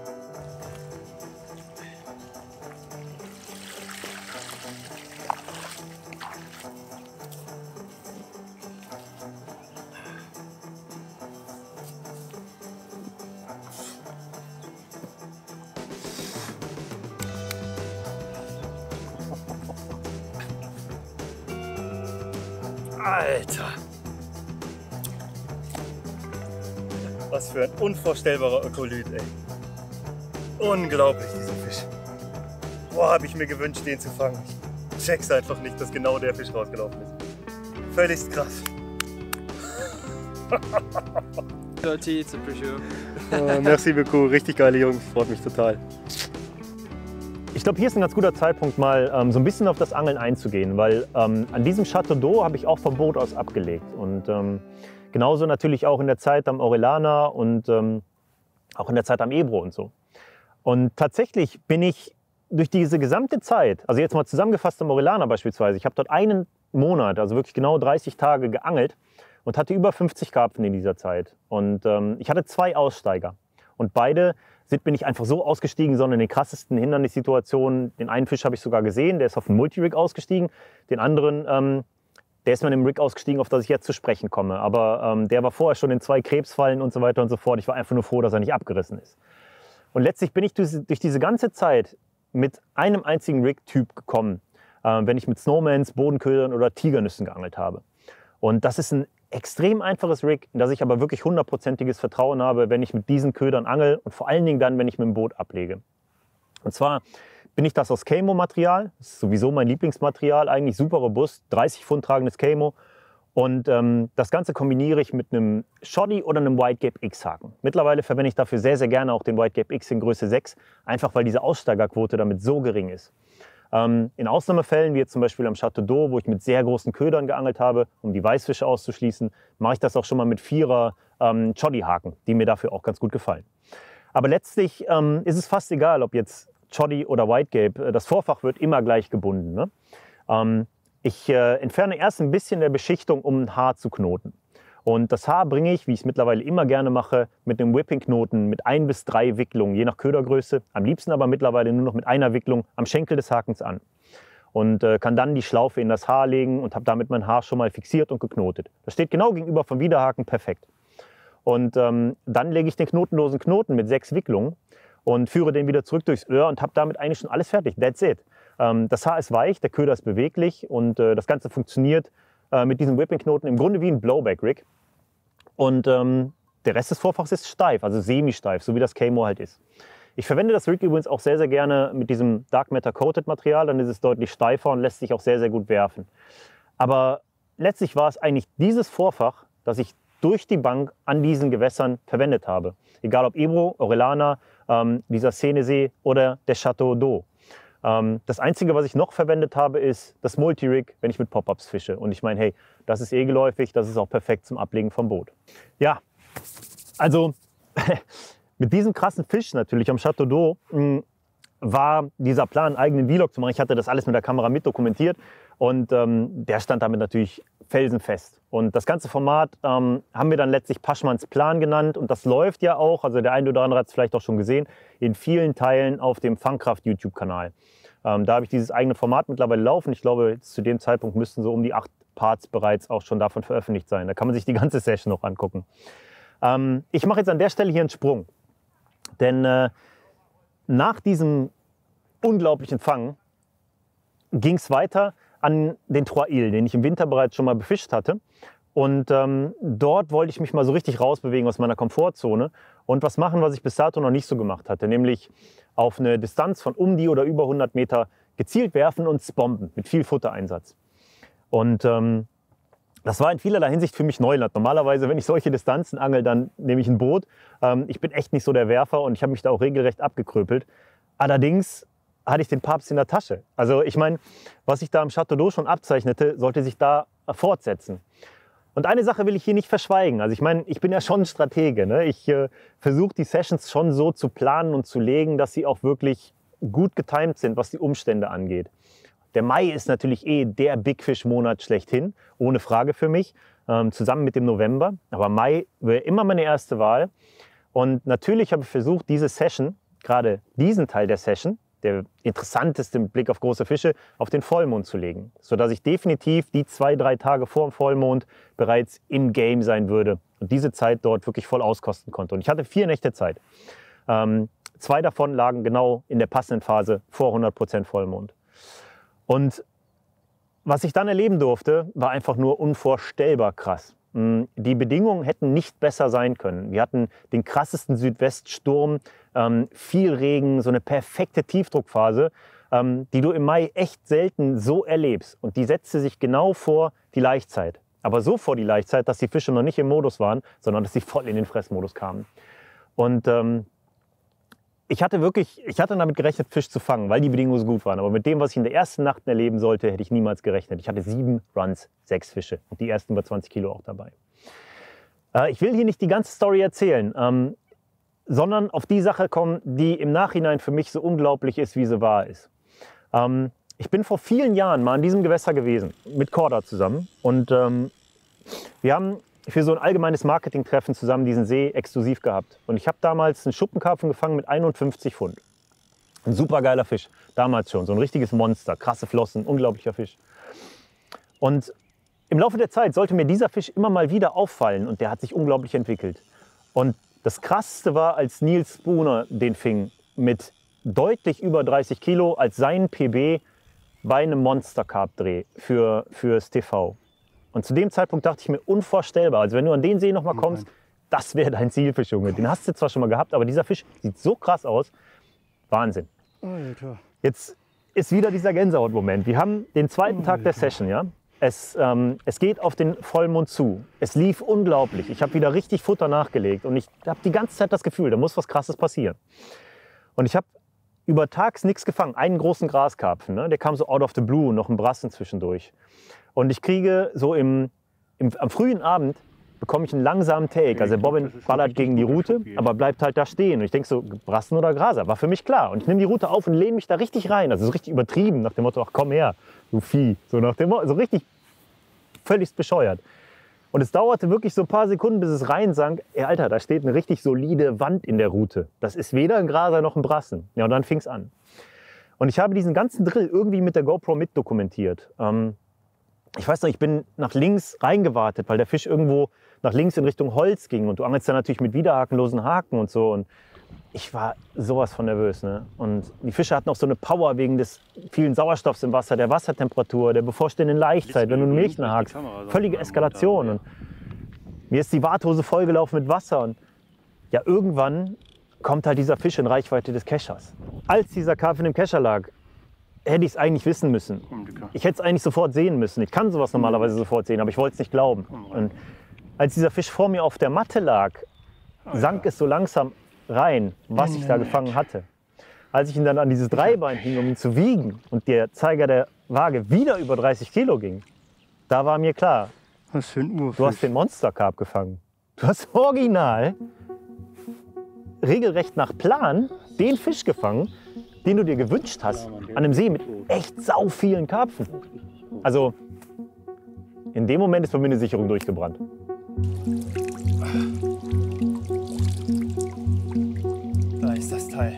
Alter. Was für ein unvorstellbarer Ökolyt, ey. Unglaublich, dieser Fisch. Boah, habe ich mir gewünscht, den zu fangen. Ich check's einfach nicht, dass genau der Fisch rausgelaufen ist. Völlig krass. Dirty, it's a pressure. Merci beaucoup, richtig geile Jungs, freut mich total. Ich glaube, hier ist ein ganz guter Zeitpunkt, mal so ein bisschen auf das Angeln einzugehen, weil an diesem Chateau d'Eau habe ich auch vom Boot aus abgelegt. Und genauso natürlich auch in der Zeit am Orellana und auch in der Zeit am Ebro und so. Und tatsächlich bin ich durch diese gesamte Zeit, also jetzt mal zusammengefasst am Orellana beispielsweise, ich habe dort einen Monat, also wirklich genau 30 Tage geangelt und hatte über 50 Karpfen in dieser Zeit. Und ich hatte 2 Aussteiger und beide bin ich einfach so ausgestiegen, sondern in den krassesten Hindernissituationen. Den einen Fisch habe ich sogar gesehen, der ist auf dem Multirig ausgestiegen. Den anderen, der ist mit dem Rig ausgestiegen, auf das ich jetzt zu sprechen komme. Aber der war vorher schon in 2 Krebsfallen und so weiter und so fort. Ich war einfach nur froh, dass er nicht abgerissen ist. Und letztlich bin ich durch diese ganze Zeit mit einem einzigen Rig-Typ gekommen, wenn ich mit Snowmans, Bodenködern oder Tigernüssen geangelt habe. Und das ist ein extrem einfaches Rig, in das ich aber wirklich 100%iges Vertrauen habe, wenn ich mit diesen Ködern angel und vor allen Dingen dann, wenn ich mit dem Boot ablege. Und zwar bin ich das aus Camo-Material, das ist sowieso mein Lieblingsmaterial, eigentlich super robust, 30 Pfund tragendes Camo. Und das Ganze kombiniere ich mit einem Shoddy oder einem White Gape X-Haken. Mittlerweile verwende ich dafür sehr, sehr gerne auch den White Gape X in Größe 6, einfach weil diese Aussteigerquote damit so gering ist. In Ausnahmefällen, wie jetzt zum Beispiel am Chateau d'Eau, wo ich mit sehr großen Ködern geangelt habe, um die Weißfische auszuschließen, mache ich das auch schon mal mit 4er Choddy-Haken, die mir dafür auch ganz gut gefallen. Aber letztlich ist es fast egal, ob jetzt Choddy oder White Gape, das Vorfach wird immer gleich gebunden. Ne? Ich entferne erst ein bisschen der Beschichtung, um ein Haar zu knoten. Und das Haar bringe ich, wie ich es mittlerweile immer gerne mache, mit einem Whipping-Knoten mit 1 bis 3 Wicklungen, je nach Ködergröße. Am liebsten aber mittlerweile nur noch mit einer Wicklung am Schenkel des Hakens an. Und kann dann die Schlaufe in das Haar legen und habe damit mein Haar schon mal fixiert und geknotet. Das steht genau gegenüber vom Widerhaken, perfekt. Und dann lege ich den knotenlosen Knoten mit 6 Wicklungen und führe den wieder zurück durchs Öhr und habe damit eigentlich schon alles fertig. That's it. Das Haar ist weich, der Köder ist beweglich und das Ganze funktioniert mit diesem Whipping-Knoten im Grunde wie ein Blowback-Rig. Und der Rest des Vorfachs ist steif, also semi-steif, so wie das Camo halt ist. Ich verwende das Rig übrigens auch sehr, sehr gerne mit diesem Dark Matter Coated Material, dann ist es deutlich steifer und lässt sich auch sehr, sehr gut werfen. Aber letztlich war es eigentlich dieses Vorfach, das ich durch die Bank an diesen Gewässern verwendet habe. Egal ob Ebro, Orellana, dieser Senesee oder der Chateau d'Eau. Das Einzige, was ich noch verwendet habe, ist das Multi-Rig, wenn ich mit Pop-Ups fische. Und ich meine, hey, das ist eh geläufig, das ist auch perfekt zum Ablegen vom Boot. Ja, also mit diesem krassen Fisch natürlich am Chateau d'Eau war dieser Plan, einen eigenen Vlog zu machen. Ich hatte das alles mit der Kamera mit dokumentiert und der stand damit natürlich felsenfest. Und das ganze Format haben wir dann letztlich Paschmanns Plan genannt und das läuft ja auch, also der eine oder andere hat es vielleicht auch schon gesehen, in vielen Teilen auf dem Fangkraft YouTube-Kanal. Da habe ich dieses eigene Format mittlerweile laufen. Ich glaube, zu dem Zeitpunkt müssten so um die 8 Parts bereits auch schon davon veröffentlicht sein. Da kann man sich die ganze Session noch angucken. Ich mache jetzt an der Stelle hier einen Sprung. Denn nach diesem unglaublichen Fang ging es weiter an den Trois Îles, den ich im Winter bereits schon mal befischt hatte. Und dort wollte ich mich mal so richtig rausbewegen aus meiner Komfortzone und was machen, was ich bis dato noch nicht so gemacht hatte. Nämlich auf eine Distanz von um die oder über 100 Meter gezielt werfen und spomben mit viel Futtereinsatz. Und das war in vielerlei Hinsicht für mich Neuland. Normalerweise, wenn ich solche Distanzen angel, dann nehme ich ein Boot. Ich bin echt nicht so der Werfer und ich habe mich da auch regelrecht abgekröpelt. Allerdings hatte ich den Papst in der Tasche. Also ich meine, was ich da am Château d'Eau schon abzeichnete, sollte sich da fortsetzen. Und eine Sache will ich hier nicht verschweigen. Also ich meine, ich bin ja schon ein Stratege, ne? Ich versuche die Sessions schon so zu planen und zu legen, dass sie auch wirklich gut getimt sind, was die Umstände angeht. Der Mai ist natürlich der Big Fish-Monat schlechthin, ohne Frage für mich, zusammen mit dem November. Aber Mai wäre immer meine erste Wahl. Und natürlich habe ich versucht, diese Session, gerade diesen Teil der Session, der interessanteste mit Blick auf große Fische, auf den Vollmond zu legen. Sodass ich definitiv die 2-3 Tage vor dem Vollmond bereits im Game sein würde und diese Zeit dort wirklich voll auskosten konnte. Und ich hatte 4 Nächte Zeit. 2 davon lagen genau in der passenden Phase vor 100% Vollmond. Und was ich dann erleben durfte, war einfach nur unvorstellbar krass. Die Bedingungen hätten nicht besser sein können. Wir hatten den krassesten Südweststurm, viel Regen, so eine perfekte Tiefdruckphase, die du im Mai echt selten so erlebst. Und die setzte sich genau vor die Laichzeit. Aber so vor die Laichzeit, dass die Fische noch nicht im Modus waren, sondern dass sie voll in den Fressmodus kamen. Und ich hatte damit gerechnet, Fisch zu fangen, weil die Bedingungen so gut waren. Aber mit dem, was ich in der ersten Nacht erleben sollte, hätte ich niemals gerechnet. Ich hatte 7 Runs, 6 Fische und die ersten über 20 Kilo auch dabei. Ich will hier nicht die ganze Story erzählen, sondern auf die Sache kommen, die im Nachhinein für mich so unglaublich ist, wie sie wahr ist. Ich bin vor vielen Jahren mal in diesem Gewässer gewesen, mit Korda zusammen. Und wir haben für so ein allgemeines Marketing-Treffen zusammen diesen See exklusiv gehabt. Und ich habe damals einen Schuppenkarpfen gefangen mit 51 Pfund. Ein super geiler Fisch, damals schon, so ein richtiges Monster, krasse Flossen, unglaublicher Fisch. Und im Laufe der Zeit sollte mir dieser Fisch immer mal wieder auffallen und der hat sich unglaublich entwickelt. Und das Krasseste war, als Nils Spooner den fing mit deutlich über 30 Kilo als sein PB bei einem Monster-Carp-Dreh fürs TV. Und zu dem Zeitpunkt dachte ich mir, unvorstellbar. Also wenn du an den See noch mal kommst, das wäre dein Zielfisch, Junge. Den hast du zwar schon mal gehabt, aber dieser Fisch sieht so krass aus. Wahnsinn. Alter. Jetzt ist wieder dieser Gänsehaut-Moment. Wir haben den zweiten Tag der Session, ja. Es geht auf den Vollmond zu. Es lief unglaublich. Ich habe wieder richtig Futter nachgelegt und ich habe die ganze Zeit das Gefühl, da muss was Krasses passieren. Und ich habe über tags nichts gefangen. Einen großen Graskarpfen, ne? Der kam so out of the blue, noch ein Brassen zwischendurch. Und ich kriege so am frühen Abend bekomme ich einen langsamen Take. Also der Bobbin ballert gegen die Rute, aber bleibt halt da stehen. Und ich denke so, Brassen oder Graser, war für mich klar. Und ich nehme die Rute auf und lehne mich da richtig rein. Also so richtig übertrieben, nach dem Motto, ach komm her, du Vieh. So nach dem Motto, so richtig völlig bescheuert. Und es dauerte wirklich so ein paar Sekunden, bis es reinsank. Ey, Alter, da steht eine richtig solide Wand in der Rute. Das ist weder ein Graser noch ein Brassen. Ja, und dann fing es an. Und ich habe diesen ganzen Drill irgendwie mit der GoPro mitdokumentiert. Ich weiß noch, ich bin nach links reingewartet, weil der Fisch irgendwo nach links in Richtung Holz ging. Und du angelst dann natürlich mit widerhakenlosen Haken und so. Und ich war sowas von nervös. Ne? Und die Fische hatten auch so eine Power wegen des vielen Sauerstoffs im Wasser, der Wassertemperatur, der bevorstehenden Laichzeit, wenn du einen Milch nachhakst. Völlige Eskalation. Und mir ist die Warthose vollgelaufen mit Wasser. Und ja, irgendwann kommt halt dieser Fisch in Reichweite des Keschers. Als dieser Karpfen im Kescher lag, hätte ich es eigentlich wissen müssen. Ich hätte es eigentlich sofort sehen müssen. Ich kann sowas normalerweise sofort sehen, aber ich wollte es nicht glauben. Und als dieser Fisch vor mir auf der Matte lag, sank es so langsam rein, was ich da gefangen hatte. Als ich ihn dann an dieses Dreibein hing, um ihn zu wiegen und der Zeiger der Waage wieder über 30 Kilo ging, da war mir klar, was für ein Urfisch. Du hast den Monster-Carp gefangen. Du hast original, regelrecht nach Plan, den Fisch gefangen, den du dir gewünscht hast, an einem See mit echt sau vielen Karpfen. Also in dem Moment ist bei mir eine Sicherung durchgebrannt. Da ist das Teil.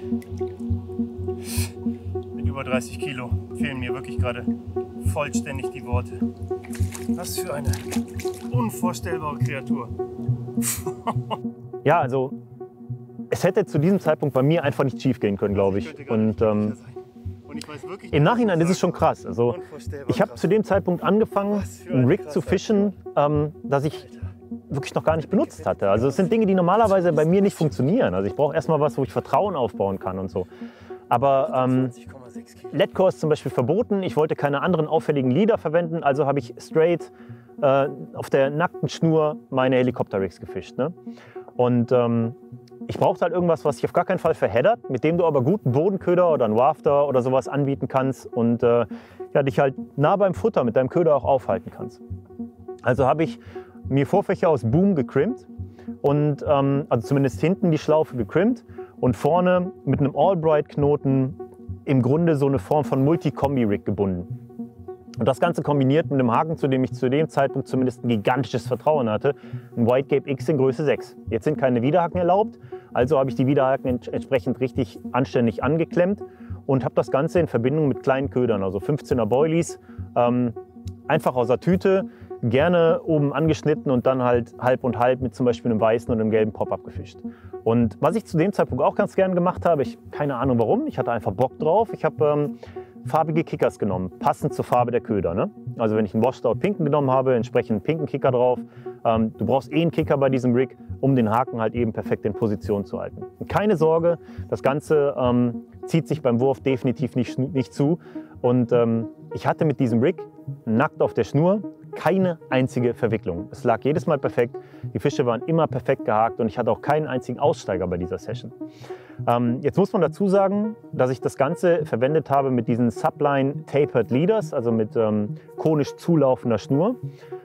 Mit über 30 Kilo fehlen mir wirklich gerade vollständig die Worte. Was für eine unvorstellbare Kreatur. ja, also es hätte zu diesem Zeitpunkt bei mir einfach nicht schief gehen können, glaube ich. Und im Nachhinein ist es schon krass. Also ich habe zu dem Zeitpunkt angefangen, einen Rig zu fischen, das ich wirklich noch gar nicht benutzt hatte. Also es sind Dinge, die normalerweise bei mir nicht funktionieren. Also ich brauche erstmal was, wo ich Vertrauen aufbauen kann und so. Aber Leadcore ist zum Beispiel verboten. Ich wollte keine anderen auffälligen Leader verwenden, also habe ich straight auf der nackten Schnur meine Helikopter-Rigs gefischt. Ne? Und ich brauchte halt irgendwas, was sich auf gar keinen Fall verheddert, mit dem du aber guten Bodenköder oder einen Wafter oder sowas anbieten kannst und ja, dich halt nah beim Futter mit deinem Köder auch aufhalten kannst. Also habe ich mir Vorfächer aus Boom gecrimpt und also zumindest hinten die Schlaufe gecrimpt und vorne mit einem Albright-Knoten im Grunde so eine Form von Multi-Kombi-Rig gebunden. Und das Ganze kombiniert mit einem Haken, zu dem ich zu dem Zeitpunkt zumindest ein gigantisches Vertrauen hatte, ein Whitecape X in Größe 6. Jetzt sind keine Widerhaken erlaubt, also habe ich die Widerhaken entsprechend richtig anständig angeklemmt und habe das Ganze in Verbindung mit kleinen Ködern, also 15er Boilies, einfach aus der Tüte, gerne oben angeschnitten und dann halt halb und halb mit zum Beispiel einem weißen und einem gelben Pop-Up gefischt. Und was ich zu dem Zeitpunkt auch ganz gern gemacht habe, keine Ahnung warum, ich hatte einfach Bock drauf, ich habe farbige Kickers genommen, passend zur Farbe der Köder. Ne? Also wenn ich einen Washed Out Pinken genommen habe, entsprechend einen pinken Kicker drauf. Du brauchst einen Kicker bei diesem Rig, um den Haken halt eben perfekt in Position zu halten. Und keine Sorge, das Ganze zieht sich beim Wurf definitiv nicht zu. Und ich hatte mit diesem Rig nackt auf der Schnur keine einzige Verwicklung. Es lag jedes Mal perfekt, die Fische waren immer perfekt gehakt und ich hatte auch keinen einzigen Aussteiger bei dieser Session. Jetzt muss man dazu sagen, dass ich das Ganze verwendet habe mit diesen Subline Tapered Leaders, also mit konisch zulaufender Schnur.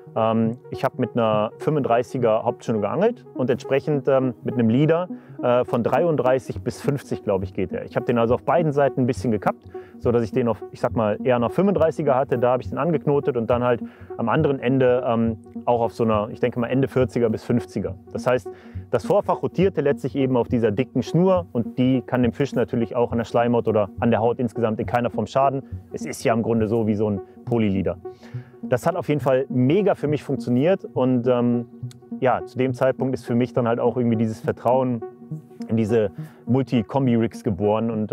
Ich habe mit einer 35er Hauptschnur geangelt und entsprechend mit einem Leader von 33 bis 50, glaube ich, geht er. Ich habe den also auf beiden Seiten ein bisschen gekappt, sodass ich den auf, ich sag mal, eher noch 35er hatte. Da habe ich den angeknotet und dann halt am anderen Ende auch auf so einer, ich denke mal, Ende 40er bis 50er. Das heißt, das Vorfach rotierte letztlich eben auf dieser dicken Schnur und die kann dem Fisch natürlich auch an der Schleimhaut oder an der Haut insgesamt in keiner Form schaden. Es ist ja im Grunde so wie so ein Polyleader. Das hat auf jeden Fall mega für mich funktioniert und ja, zu dem Zeitpunkt ist für mich dann halt auch irgendwie dieses Vertrauen in diese Multi-Kombi-Rigs geboren und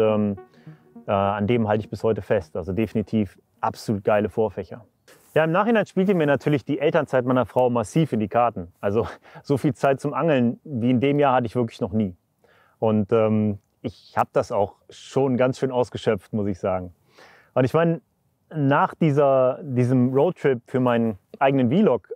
an dem halte ich bis heute fest. Also definitiv absolut geile Vorfächer. Ja, im Nachhinein spielte mir natürlich die Elternzeit meiner Frau massiv in die Karten. Also so viel Zeit zum Angeln wie in dem Jahr hatte ich wirklich noch nie. Und ich habe das auch schon ganz schön ausgeschöpft, muss ich sagen. Und ich meine, nach diesem Roadtrip für meinen eigenen Vlog,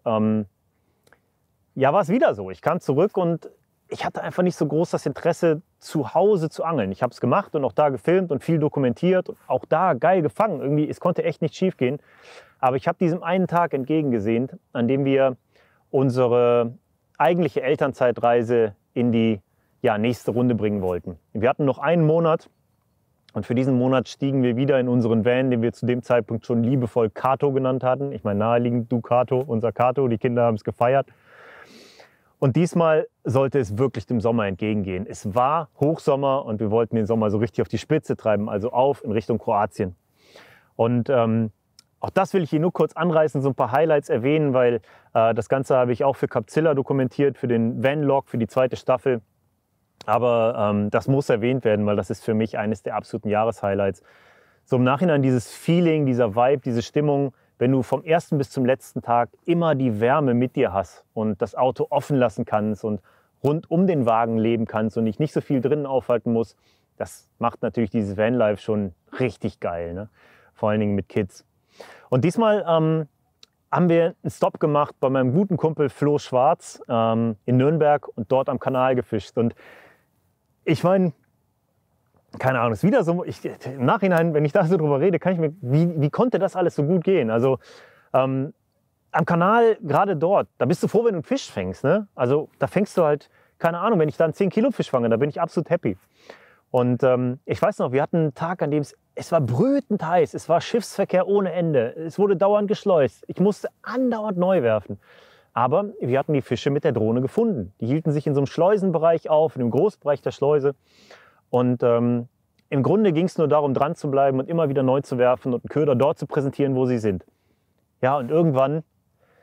ja, war es wieder so. Ich kam zurück und ich hatte einfach nicht so groß das Interesse, zu Hause zu angeln. Ich habe es gemacht und auch da gefilmt und viel dokumentiert. Auch da geil gefangen. Irgendwie, es konnte echt nicht schief gehen. Aber ich habe diesem einen Tag entgegengesehnt, an dem wir unsere eigentliche Elternzeitreise in die nächste Runde bringen wollten. Wir hatten noch einen Monat. Und für diesen Monat stiegen wir wieder in unseren Van, den wir zu dem Zeitpunkt schon liebevoll Kato genannt hatten. Ich meine, naheliegend, du Kato, unser Kato, die Kinder haben es gefeiert. Und diesmal sollte es wirklich dem Sommer entgegengehen. Es war Hochsommer und wir wollten den Sommer so richtig auf die Spitze treiben, also auf in Richtung Kroatien. Und auch das will ich hier nur kurz anreißen, so ein paar Highlights erwähnen, weil das Ganze habe ich auch für Capzilla dokumentiert, für den Vanlog, für die zweite Staffel. Aber das muss erwähnt werden, weil das ist für mich eines der absoluten Jahreshighlights. So im Nachhinein dieses Feeling, dieser Vibe, diese Stimmung, wenn du vom ersten bis zum letzten Tag immer die Wärme mit dir hast und das Auto offen lassen kannst und rund um den Wagen leben kannst und dich nicht so viel drinnen aufhalten musst, das macht natürlich dieses Vanlife schon richtig geil, ne? Vor allen Dingen mit Kids. Und diesmal haben wir einen Stop gemacht bei meinem guten Kumpel Flo Schwarz in Nürnberg und dort am Kanal gefischt. Und ich meine, keine Ahnung, ist wieder so, im Nachhinein, wenn ich da so drüber rede, kann ich mir, wie konnte das alles so gut gehen? Also am Kanal, gerade dort, da bist du froh, wenn du einen Fisch fängst, ne? Also da fängst du halt, keine Ahnung, wenn ich da einen 10 Kilo Fisch fange, da bin ich absolut happy. Und ich weiß noch, wir hatten einen Tag, an dem es war brütend heiß, es war Schiffsverkehr ohne Ende, es wurde dauernd geschleust, ich musste andauernd neu werfen. Aber wir hatten die Fische mit der Drohne gefunden. Die hielten sich in so einem Schleusenbereich auf, in dem Großbereich der Schleuse. Und im Grunde ging es nur darum, dran zu bleiben und immer wieder neu zu werfen und einen Köder dort zu präsentieren, wo sie sind. Ja, und irgendwann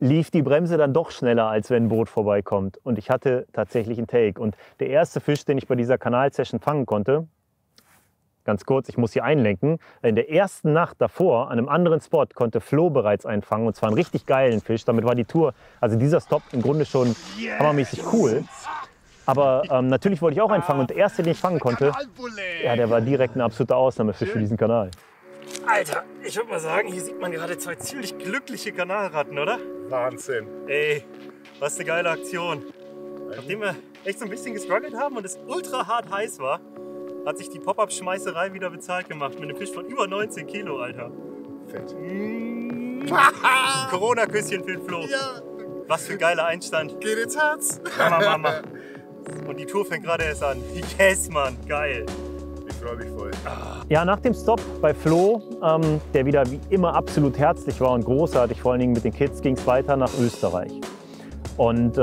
lief die Bremse dann doch schneller, als wenn ein Boot vorbeikommt. Und ich hatte tatsächlich einen Take. Und der erste Fisch, den ich bei dieser Kanalsession fangen konnte, ganz kurz, ich muss hier einlenken, in der ersten Nacht davor, an einem anderen Spot, konnte Flo bereits einfangen. Und zwar einen richtig geilen Fisch. Damit war die Tour, also dieser Stop im Grunde schon hammermäßig cool. Aber natürlich wollte ich auch einfangen. Und der erste, den ich fangen konnte, ja, der war direkt eine absolute Ausnahmefisch für diesen Kanal. Alter, ich würde mal sagen, hier sieht man gerade zwei ziemlich glückliche Kanalratten, oder? Wahnsinn. Ey, was eine geile Aktion. Nachdem wir echt so ein bisschen gestruggelt haben und es ultra hart heiß war, hat sich die Pop-Up-Schmeißerei wieder bezahlt gemacht mit einem Fisch von über 19 Kilo, Alter. Fett. Corona-Küsschen für den Flo. Ja. Was für ein geiler Einstand. Geht ins Herz. Mama. Und die Tour fängt gerade erst an. Yes, Mann, geil. Ich freue mich voll. Ja, nach dem Stop bei Flo, der wieder wie immer absolut herzlich war und großartig, vor allen Dingen mit den Kids, ging es weiter nach Österreich. Und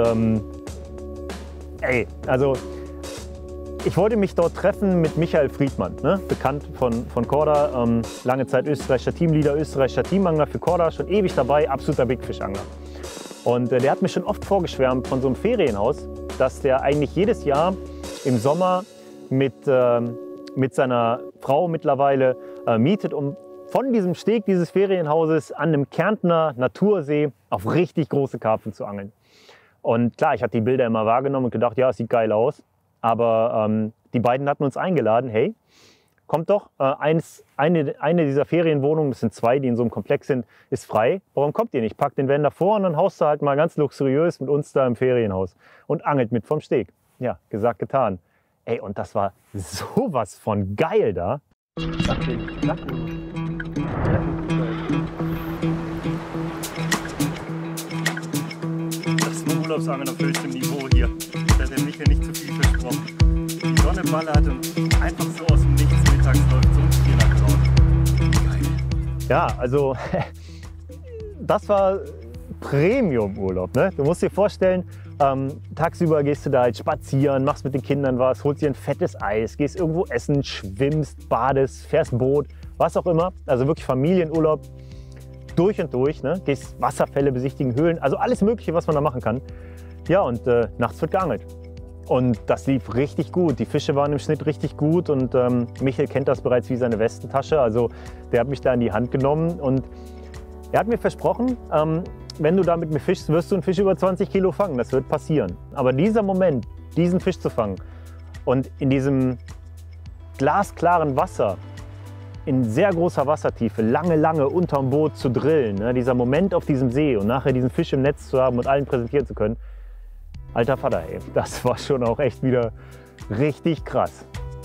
also ich wollte mich dort treffen mit Michael Friedmann, ne? Bekannt von Korda, lange Zeit österreichischer Teamleader, österreichischer Teamangler für Korda, schon ewig dabei, absoluter Big Fish Angler. Und der hat mir schon oft vorgeschwärmt von so einem Ferienhaus, dass der eigentlich jedes Jahr im Sommer mit seiner Frau mittlerweile mietet, um von diesem Steg dieses Ferienhauses an einem Kärntner Natursee auf richtig große Karpfen zu angeln. Und klar, ich hatte die Bilder immer wahrgenommen und gedacht, ja, es sieht geil aus. Aber die beiden hatten uns eingeladen, hey, kommt doch, eine dieser Ferienwohnungen, das sind zwei, die in so einem Komplex sind, ist frei. Warum kommt ihr nicht? Packt den Van davor und dann haust du halt mal ganz luxuriös mit uns da im Ferienhaus und angelt mit vom Steg. Ja, gesagt, getan. Ey, und das war sowas von geil da. Das ist ein Urlaubsangeln auf höchstem Niveau hier. Da hat der Michael nicht zu viel versprochen. Die Sonne ballert und einfach so aus dem Nichts mittags läuft so ein Tier nach draußen. Geil. Ja, also das war Premium-Urlaub, ne? Du musst dir vorstellen, tagsüber gehst du da halt spazieren, machst mit den Kindern was, holst dir ein fettes Eis, gehst irgendwo essen, schwimmst, badest, fährst Boot, was auch immer. Also wirklich Familienurlaub durch und durch, ne? Gehst Wasserfälle besichtigen, Höhlen, also alles Mögliche, was man da machen kann. Ja, und nachts wird geangelt. Und das lief richtig gut. Die Fische waren im Schnitt richtig gut und Michael kennt das bereits wie seine Westentasche. Also der hat mich da in die Hand genommen und er hat mir versprochen, wenn du da mit mir fischst, wirst du einen Fisch über 20 Kilo fangen. Das wird passieren. Aber dieser Moment, diesen Fisch zu fangen und in diesem glasklaren Wasser, in sehr großer Wassertiefe, lange unterm Boot zu drillen, ne? Dieser Moment auf diesem See und nachher diesen Fisch im Netz zu haben und allen präsentieren zu können, alter Vater, ey, das war schon auch echt wieder richtig krass.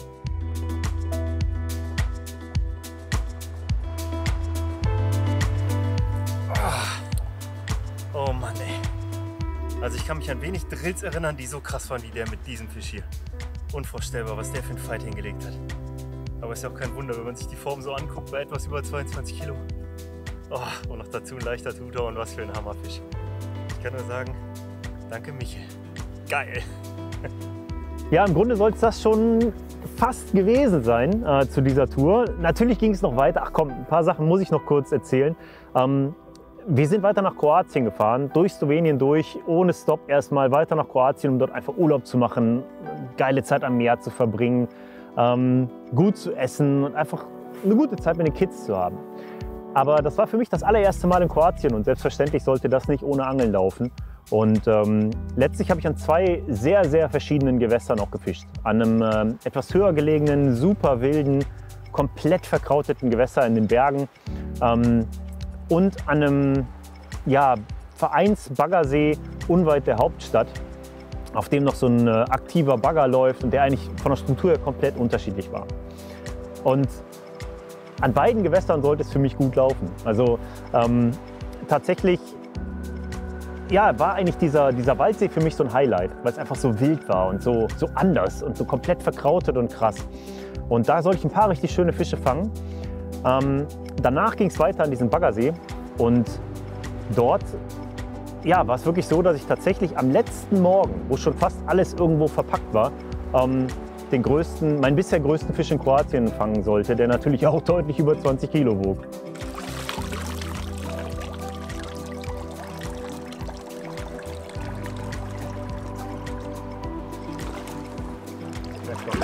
Oh Mann, ey. Also ich kann mich an wenig Drills erinnern, die so krass waren wie der mit diesem Fisch hier. Unvorstellbar, was der für einen Fight hingelegt hat. Aber ist ja auch kein Wunder, wenn man sich die Form so anguckt, bei etwas über 22 Kilo. Oh, und noch dazu ein leichter Tutor und was für ein Hammerfisch. Ich kann nur sagen, danke Michael. Geil. Ja, im Grunde soll es das schon fast gewesen sein zu dieser Tour. Natürlich ging es noch weiter. Ach komm, ein paar Sachen muss ich noch kurz erzählen. Wir sind weiter nach Kroatien gefahren, durch Slowenien durch, ohne Stopp erstmal weiter nach Kroatien, um dort einfach Urlaub zu machen, geile Zeit am Meer zu verbringen, gut zu essen und einfach eine gute Zeit mit den Kids zu haben. Aber das war für mich das allererste Mal in Kroatien und selbstverständlich sollte das nicht ohne Angeln laufen. Und letztlich habe ich an zwei sehr verschiedenen Gewässern auch gefischt. An einem etwas höher gelegenen, super wilden, komplett verkrauteten Gewässer in den Bergen und an einem Vereinsbaggersee unweit der Hauptstadt, auf dem noch so ein aktiver Bagger läuft und der eigentlich von der Struktur her komplett unterschiedlich war. Und an beiden Gewässern sollte es für mich gut laufen. Also tatsächlich war eigentlich dieser Waldsee für mich so ein Highlight, weil es einfach so wild war und so anders und so komplett verkrautet und krass. Und da sollte ich ein paar richtig schöne Fische fangen. Danach ging es weiter an diesen Baggersee und dort war es wirklich so, dass ich tatsächlich am letzten Morgen, wo schon fast alles irgendwo verpackt war, meinen bisher größten Fisch in Kroatien fangen sollte, der natürlich auch deutlich über 20 Kilo wog.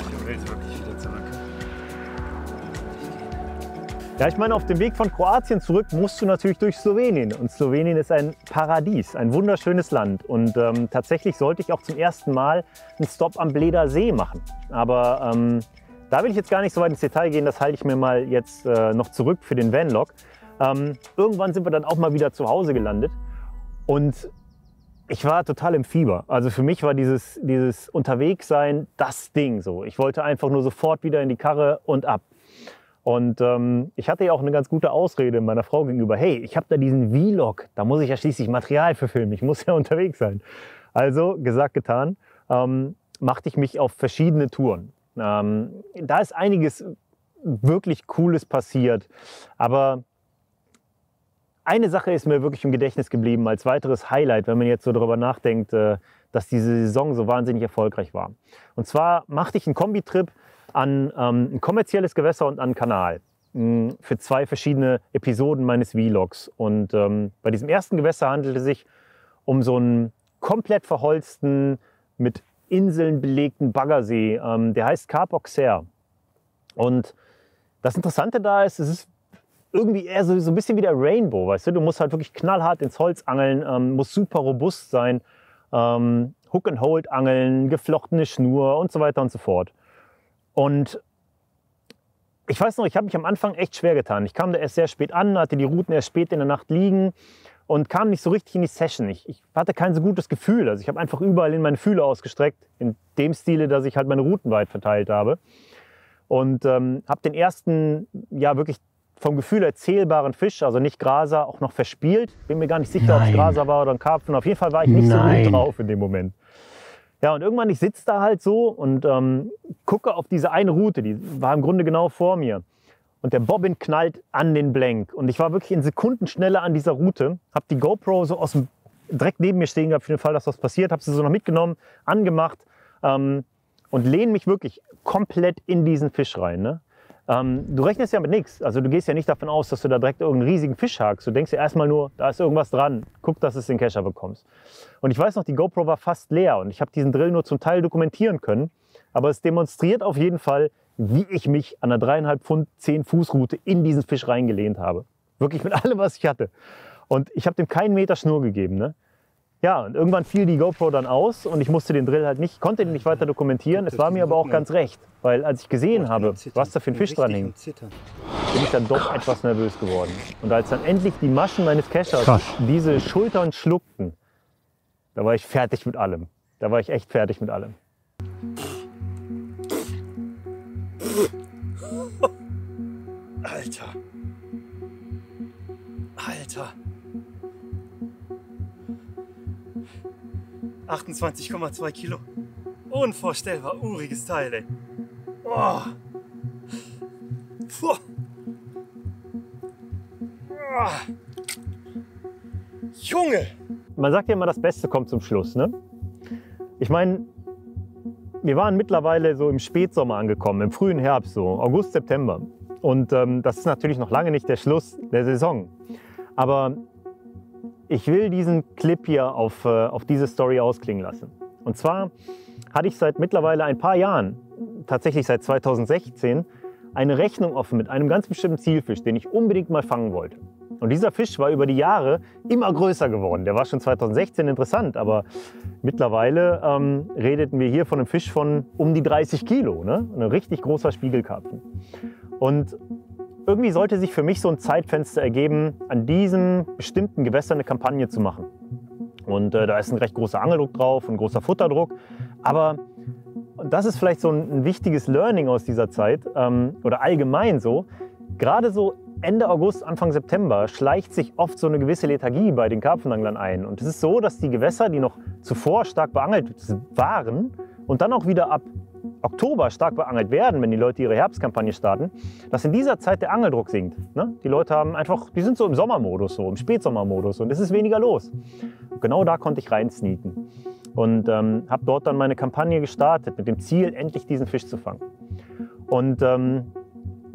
Du willst wirklich wieder zurück. Ja, ich meine, auf dem Weg von Kroatien zurück musst du natürlich durch Slowenien. Und Slowenien ist ein Paradies, ein wunderschönes Land. Und tatsächlich sollte ich auch zum ersten Mal einen Stopp am Bleder See machen. Aber da will ich jetzt gar nicht so weit ins Detail gehen. Das halte ich mir mal jetzt noch zurück für den Vanlog. Irgendwann sind wir dann auch mal wieder zu Hause gelandet. Und ich war total im Fieber. Also für mich war dieses Unterwegssein das Ding so. Ich wollte einfach nur sofort wieder in die Karre und ab. Und ich hatte ja auch eine ganz gute Ausrede meiner Frau gegenüber. Hey, ich habe da diesen Vlog, da muss ich ja schließlich Material für filmen, ich muss ja unterwegs sein. Also, gesagt, getan, machte ich mich auf verschiedene Touren. Da ist einiges wirklich Cooles passiert, aber eine Sache ist mir wirklich im Gedächtnis geblieben als weiteres Highlight, wenn man jetzt so darüber nachdenkt, dass diese Saison so wahnsinnig erfolgreich war. Und zwar machte ich einen Kombitrip an ein kommerzielles Gewässer und an einen Kanal für 2 verschiedene Episoden meines Vlogs. Und bei diesem ersten Gewässer handelte es sich um so einen komplett verholzten, mit Inseln belegten Baggersee. Der heißt Cap Auxerre. Und das Interessante da ist, es ist irgendwie eher so ein bisschen wie der Rainbow, weißt du? Du musst halt wirklich knallhart ins Holz angeln, musst super robust sein, Hook and Hold angeln, geflochtene Schnur und so weiter und so fort. Und ich weiß noch, ich habe mich am Anfang echt schwer getan. Ich kam da erst sehr spät an, hatte die Routen erst spät in der Nacht liegen und kam nicht so richtig in die Session. Ich hatte kein so gutes Gefühl. Also ich habe einfach überall in meine Fühler ausgestreckt, in dem Stile, dass ich halt meine Routen weit verteilt habe. Und habe den ersten, ja wirklich vom Gefühl erzählbaren Fisch, also nicht Graser, auch noch verspielt. Bin mir gar nicht sicher, ob es Graser war oder ein Karpfen. Auf jeden Fall war ich nicht so gut drauf in dem Moment. Ja, und irgendwann, ich sitze da halt so und gucke auf diese eine Route, die war im Grunde genau vor mir. Und der Bobbin knallt an den Blank. Und ich war wirklich in Sekundenschnelle an dieser Route, habe die GoPro so direkt neben mir stehen gehabt, für den Fall, dass was passiert, habe sie so noch mitgenommen, angemacht und lehne mich wirklich komplett in diesen Fisch rein. Ne? Du rechnest ja mit nichts. Also du gehst ja nicht davon aus, dass du da direkt irgendeinen riesigen Fisch hakst. Du denkst ja erstmal nur, da ist irgendwas dran. Guck, dass du es in den Kescher bekommst. Und ich weiß noch, die GoPro war fast leer und ich habe diesen Drill nur zum Teil dokumentieren können. Aber es demonstriert auf jeden Fall, wie ich mich an einer 3,5 Pfund 10 Fuß Route in diesen Fisch reingelehnt habe. Wirklich mit allem, was ich hatte. Und ich habe dem keinen Meter Schnur gegeben. Ne? Ja, und irgendwann fiel die GoPro dann aus und ich musste den Drill halt nicht, konnte den nicht weiter dokumentieren. Es war mir aber auch ganz recht, weil als ich gesehen habe, was da für ein Fisch dran hing, bin ich dann doch etwas nervös geworden. Und als dann endlich die Maschen meines Keschers diese Schultern schluckten, da war ich fertig mit allem. Da war ich echt fertig mit allem. Alter. Alter. 28,2 Kilo. Unvorstellbar uriges Teil, ey. Oh. Puh. Oh. Junge! Man sagt ja immer, das Beste kommt zum Schluss. Ne? Ich meine, wir waren mittlerweile so im Spätsommer angekommen, im frühen Herbst, so August, September. Und das ist natürlich noch lange nicht der Schluss der Saison. Aber ich will diesen Clip hier auf diese Story ausklingen lassen. Und zwar hatte ich seit mittlerweile ein paar Jahren, tatsächlich seit 2016, eine Rechnung offen mit einem ganz bestimmten Zielfisch, den ich unbedingt mal fangen wollte. Und dieser Fisch war über die Jahre immer größer geworden. Der war schon 2016 interessant, aber mittlerweile redeten wir hier von einem Fisch von um die 30 Kilo. Ne? Ein richtig großer Spiegelkarpfen. Und irgendwie sollte sich für mich so ein Zeitfenster ergeben, an diesem bestimmten Gewässer eine Kampagne zu machen. Und da ist ein recht großer Angeldruck drauf, ein großer Futterdruck. Aber das ist vielleicht so ein wichtiges Learning aus dieser Zeit oder allgemein so. Gerade so Ende August, Anfang September schleicht sich oft so eine gewisse Lethargie bei den Karpfenanglern ein. Und es ist so, dass die Gewässer, die noch zuvor stark beangelt waren und dann auch wieder ab Oktober stark beangelt werden, wenn die Leute ihre Herbstkampagne starten, dass in dieser Zeit der Angeldruck sinkt. Ne? Die Leute haben einfach, die sind so im Sommermodus, so im Spätsommermodus und es ist weniger los. Und genau da konnte ich rein sneaken und habe dort dann meine Kampagne gestartet mit dem Ziel, endlich diesen Fisch zu fangen. Und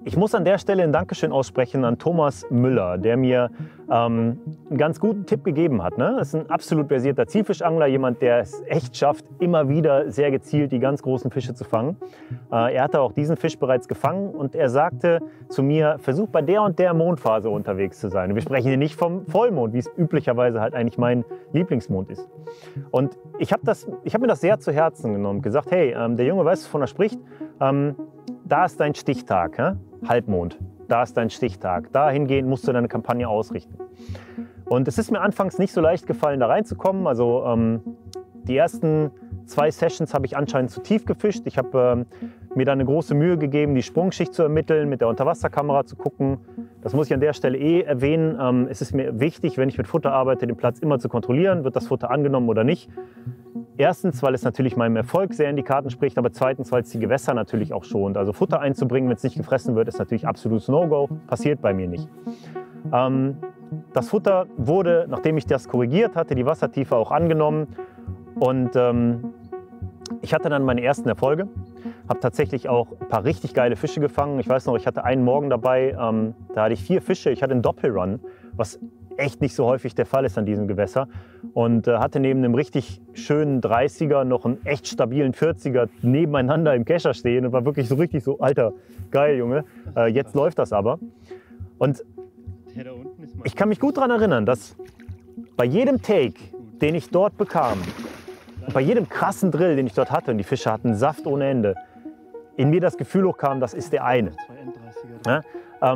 ich muss an der Stelle ein Dankeschön aussprechen an Thomas Müller, der mir einen ganz guten Tipp gegeben hat. Ne? Das ist ein absolut versierter Zielfischangler, jemand, der es echt schafft, immer wieder sehr gezielt die ganz großen Fische zu fangen. Er hatte auch diesen Fisch bereits gefangen und er sagte zu mir, versuch bei der und der Mondphase unterwegs zu sein. Und wir sprechen hier nicht vom Vollmond, wie es üblicherweise halt eigentlich mein Lieblingsmond ist. Und ich hab mir das sehr zu Herzen genommen und gesagt, hey, der Junge weiß, wovon er spricht. Da ist dein Stichtag, Halbmond, da ist dein Stichtag. Dahingehend musst du deine Kampagne ausrichten. Und es ist mir anfangs nicht so leicht gefallen, da reinzukommen. Also die ersten 2 Sessions habe ich anscheinend zu tief gefischt. Ich habe mir da eine große Mühe gegeben, die Sprungschicht zu ermitteln, mit der Unterwasserkamera zu gucken. Das muss ich an der Stelle erwähnen. Es ist mir wichtig, wenn ich mit Futter arbeite, den Platz immer zu kontrollieren, wird das Futter angenommen oder nicht. Erstens, weil es natürlich meinem Erfolg sehr in die Karten spricht, aber zweitens, weil es die Gewässer natürlich auch schont. Also Futter einzubringen, wenn es nicht gefressen wird, ist natürlich absolutes No-Go, passiert bei mir nicht. Das Futter wurde, nachdem ich das korrigiert hatte, die Wassertiefe auch angenommen und ich hatte dann meine ersten Erfolge, habe tatsächlich auch ein paar richtig geile Fische gefangen. Ich weiß noch, ich hatte einen Morgen dabei, da hatte ich 4 Fische, ich hatte einen Doppelrun, was echt nicht so häufig der Fall ist an diesem Gewässer und hatte neben einem richtig schönen 30er noch einen echt stabilen 40er nebeneinander im Kescher stehen und war wirklich so richtig so, Alter, geil Junge, jetzt läuft das aber. Und ich kann mich gut daran erinnern, dass bei jedem Take, den ich dort bekam, und bei jedem krassen Drill, den ich dort hatte, und die Fische hatten Saft ohne Ende, in mir das Gefühl hochkam, das ist der eine. Ja?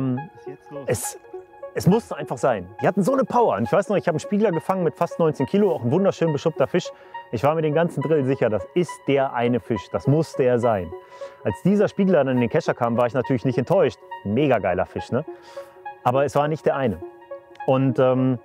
Es musste einfach sein. Die hatten so eine Power. Und ich weiß noch, ich habe einen Spiegler gefangen mit fast 19 Kilo, auch ein wunderschön beschuppter Fisch. Ich war mir den ganzen Drill sicher, das ist der eine Fisch, das musste er sein. Als dieser Spiegler dann in den Kescher kam, war ich natürlich nicht enttäuscht. Mega geiler Fisch, ne? Aber es war nicht der eine. Und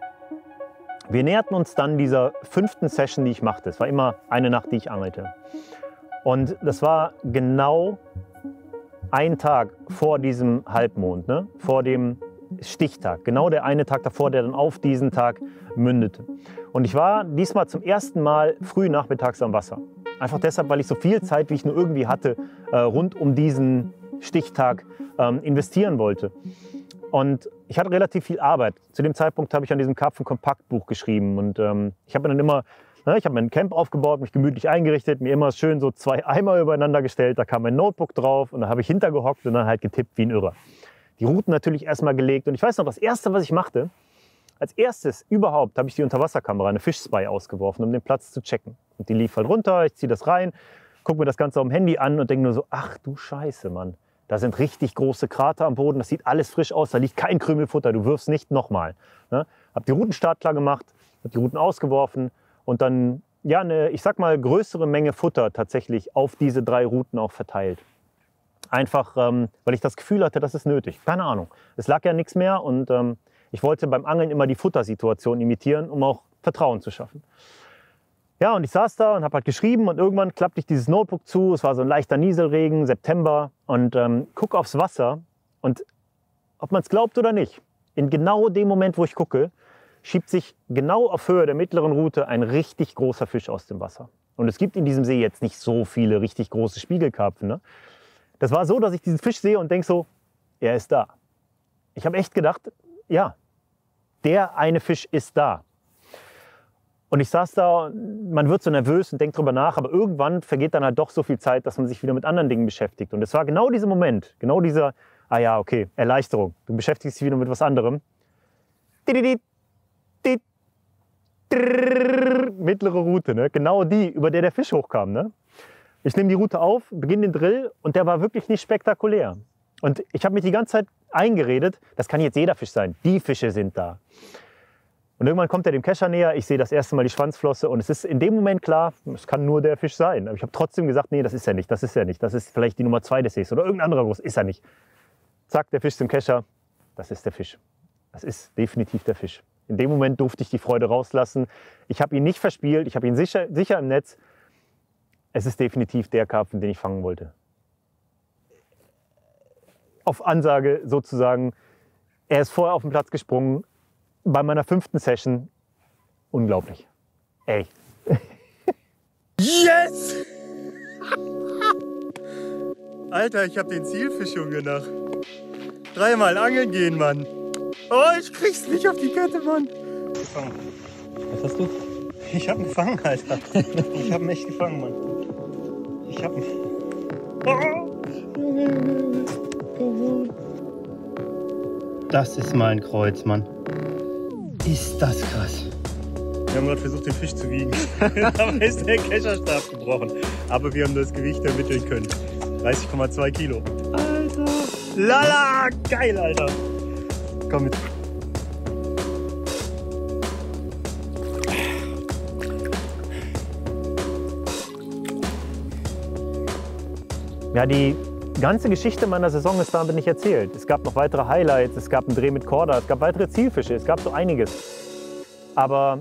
wir näherten uns dann dieser 5. Session, die ich machte. Es war immer eine Nacht, die ich angelte. Und das war genau ein Tag vor diesem Halbmond, ne? Vor dem Stichtag, genau der eine Tag davor, der dann auf diesen Tag mündete. Und ich war diesmal zum ersten Mal früh nachmittags am Wasser. Einfach deshalb, weil ich so viel Zeit, wie ich nur irgendwie hatte, rund um diesen Stichtag investieren wollte. Und ich hatte relativ viel Arbeit. Zu dem Zeitpunkt habe ich an diesem Karpfen-Kompaktbuch geschrieben. Und ich habe mir dann immer, ich habe mein Camp aufgebaut, mich gemütlich eingerichtet, mir immer schön so 2 Eimer übereinander gestellt. Da kam mein Notebook drauf und da habe ich hintergehockt und dann halt getippt wie ein Irrer. Die Routen natürlich erstmal gelegt. Und ich weiß noch, das Erste, was ich machte, als erstes überhaupt, habe ich die Unterwasserkamera, eine Fischspy ausgeworfen, um den Platz zu checken. Und die lief halt runter, ich ziehe das rein, gucke mir das Ganze auf dem Handy an und denke nur so, ach du Scheiße, Mann. Da sind richtig große Krater am Boden, das sieht alles frisch aus, da liegt kein Krümelfutter, du wirfst nicht nochmal. Ne? Habe die Routen startklar gemacht, habe die Routen ausgeworfen und dann ja, eine, ich sag mal, größere Menge Futter tatsächlich auf diese 3 Routen auch verteilt. Einfach, weil ich das Gefühl hatte, das ist nötig. Keine Ahnung. Es lag ja nichts mehr und ich wollte beim Angeln immer die Futtersituation imitieren, um auch Vertrauen zu schaffen. Ja, und ich saß da und habe halt geschrieben und irgendwann klappte ich dieses Notebook zu. Es war so ein leichter Nieselregen, September und gucke aufs Wasser und ob man es glaubt oder nicht, in genau dem Moment, wo ich gucke, schiebt sich genau auf Höhe der mittleren Route ein richtig großer Fisch aus dem Wasser. Und es gibt in diesem See jetzt nicht so viele richtig große Spiegelkarpfen, ne? Das war so, dass ich diesen Fisch sehe und denke so, er ist da. Ich habe echt gedacht, ja, der eine Fisch ist da. Und ich saß da, man wird so nervös und denkt drüber nach, aber irgendwann vergeht dann halt doch so viel Zeit, dass man sich wieder mit anderen Dingen beschäftigt. Und es war genau dieser Moment, genau dieser, ah ja, okay, Erleichterung. Du beschäftigst dich wieder mit was anderem. Mittlere Route, ne? Genau die, über der Fisch hochkam. Ne? Ich nehme die Route auf, beginne den Drill und der war wirklich nicht spektakulär. Und ich habe mich die ganze Zeit eingeredet, das kann jetzt jeder Fisch sein, die Fische sind da. Und irgendwann kommt er dem Kescher näher, ich sehe das erste Mal die Schwanzflosse und es ist in dem Moment klar, es kann nur der Fisch sein. Aber ich habe trotzdem gesagt, nee, das ist er nicht, das ist er nicht. Das ist vielleicht die Nummer 2 des Sees oder irgendein anderer Groß, ist er nicht. Zack, der Fisch zum Kescher, das ist der Fisch. Das ist definitiv der Fisch. In dem Moment durfte ich die Freude rauslassen. Ich habe ihn nicht verspielt, ich habe ihn sicher im Netz. Es ist definitiv der Karpfen, den ich fangen wollte. Auf Ansage sozusagen, er ist vorher auf den Platz gesprungen, bei meiner 5. Session. Unglaublich. Ey. Yes! Alter, ich habe den Zielfisch, Junge, nach Dreimal angeln gehen, Mann. Oh, ich krieg's nicht auf die Kette, Mann. Gefangen. Was hast du? Ich hab ihn gefangen, Alter. Ich hab ihn echt gefangen, Mann. Ich hab ihn. Oh. Das ist mein Kreuz, Mann. Ist das krass. Wir haben gerade versucht, den Fisch zu wiegen. Dabei ist der Kescherstab gebrochen. Aber wir haben das Gewicht ermitteln können. 30,2 Kilo. Alter. Lala, geil, Alter. Komm mit. Ja, die ganze Geschichte meiner Saison ist damit nicht erzählt. Es gab noch weitere Highlights, es gab einen Dreh mit Korda, es gab weitere Zielfische, es gab so einiges. Aber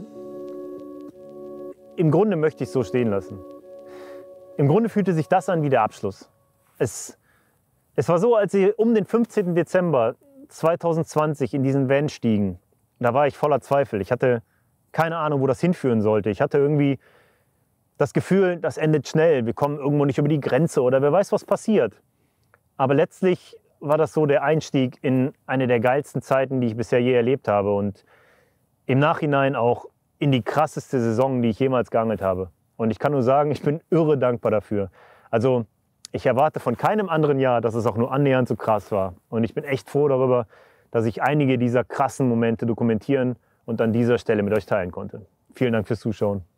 im Grunde möchte ich es so stehen lassen. Im Grunde fühlte sich das an wie der Abschluss. Es war so, als sie um den 15. Dezember 2020 in diesen Van stiegen. Da war ich voller Zweifel. Ich hatte keine Ahnung, wo das hinführen sollte. Ich hatte irgendwie das Gefühl, das endet schnell. Wir kommen irgendwo nicht über die Grenze oder wer weiß, was passiert. Aber letztlich war das so der Einstieg in eine der geilsten Zeiten, die ich bisher je erlebt habe. Und im Nachhinein auch in die krasseste Saison, die ich jemals geangelt habe. Und ich kann nur sagen, ich bin irre dankbar dafür. Also ich erwarte von keinem anderen Jahr, dass es auch nur annähernd so krass war. Und ich bin echt froh darüber, dass ich einige dieser krassen Momente dokumentieren und an dieser Stelle mit euch teilen konnte. Vielen Dank fürs Zuschauen.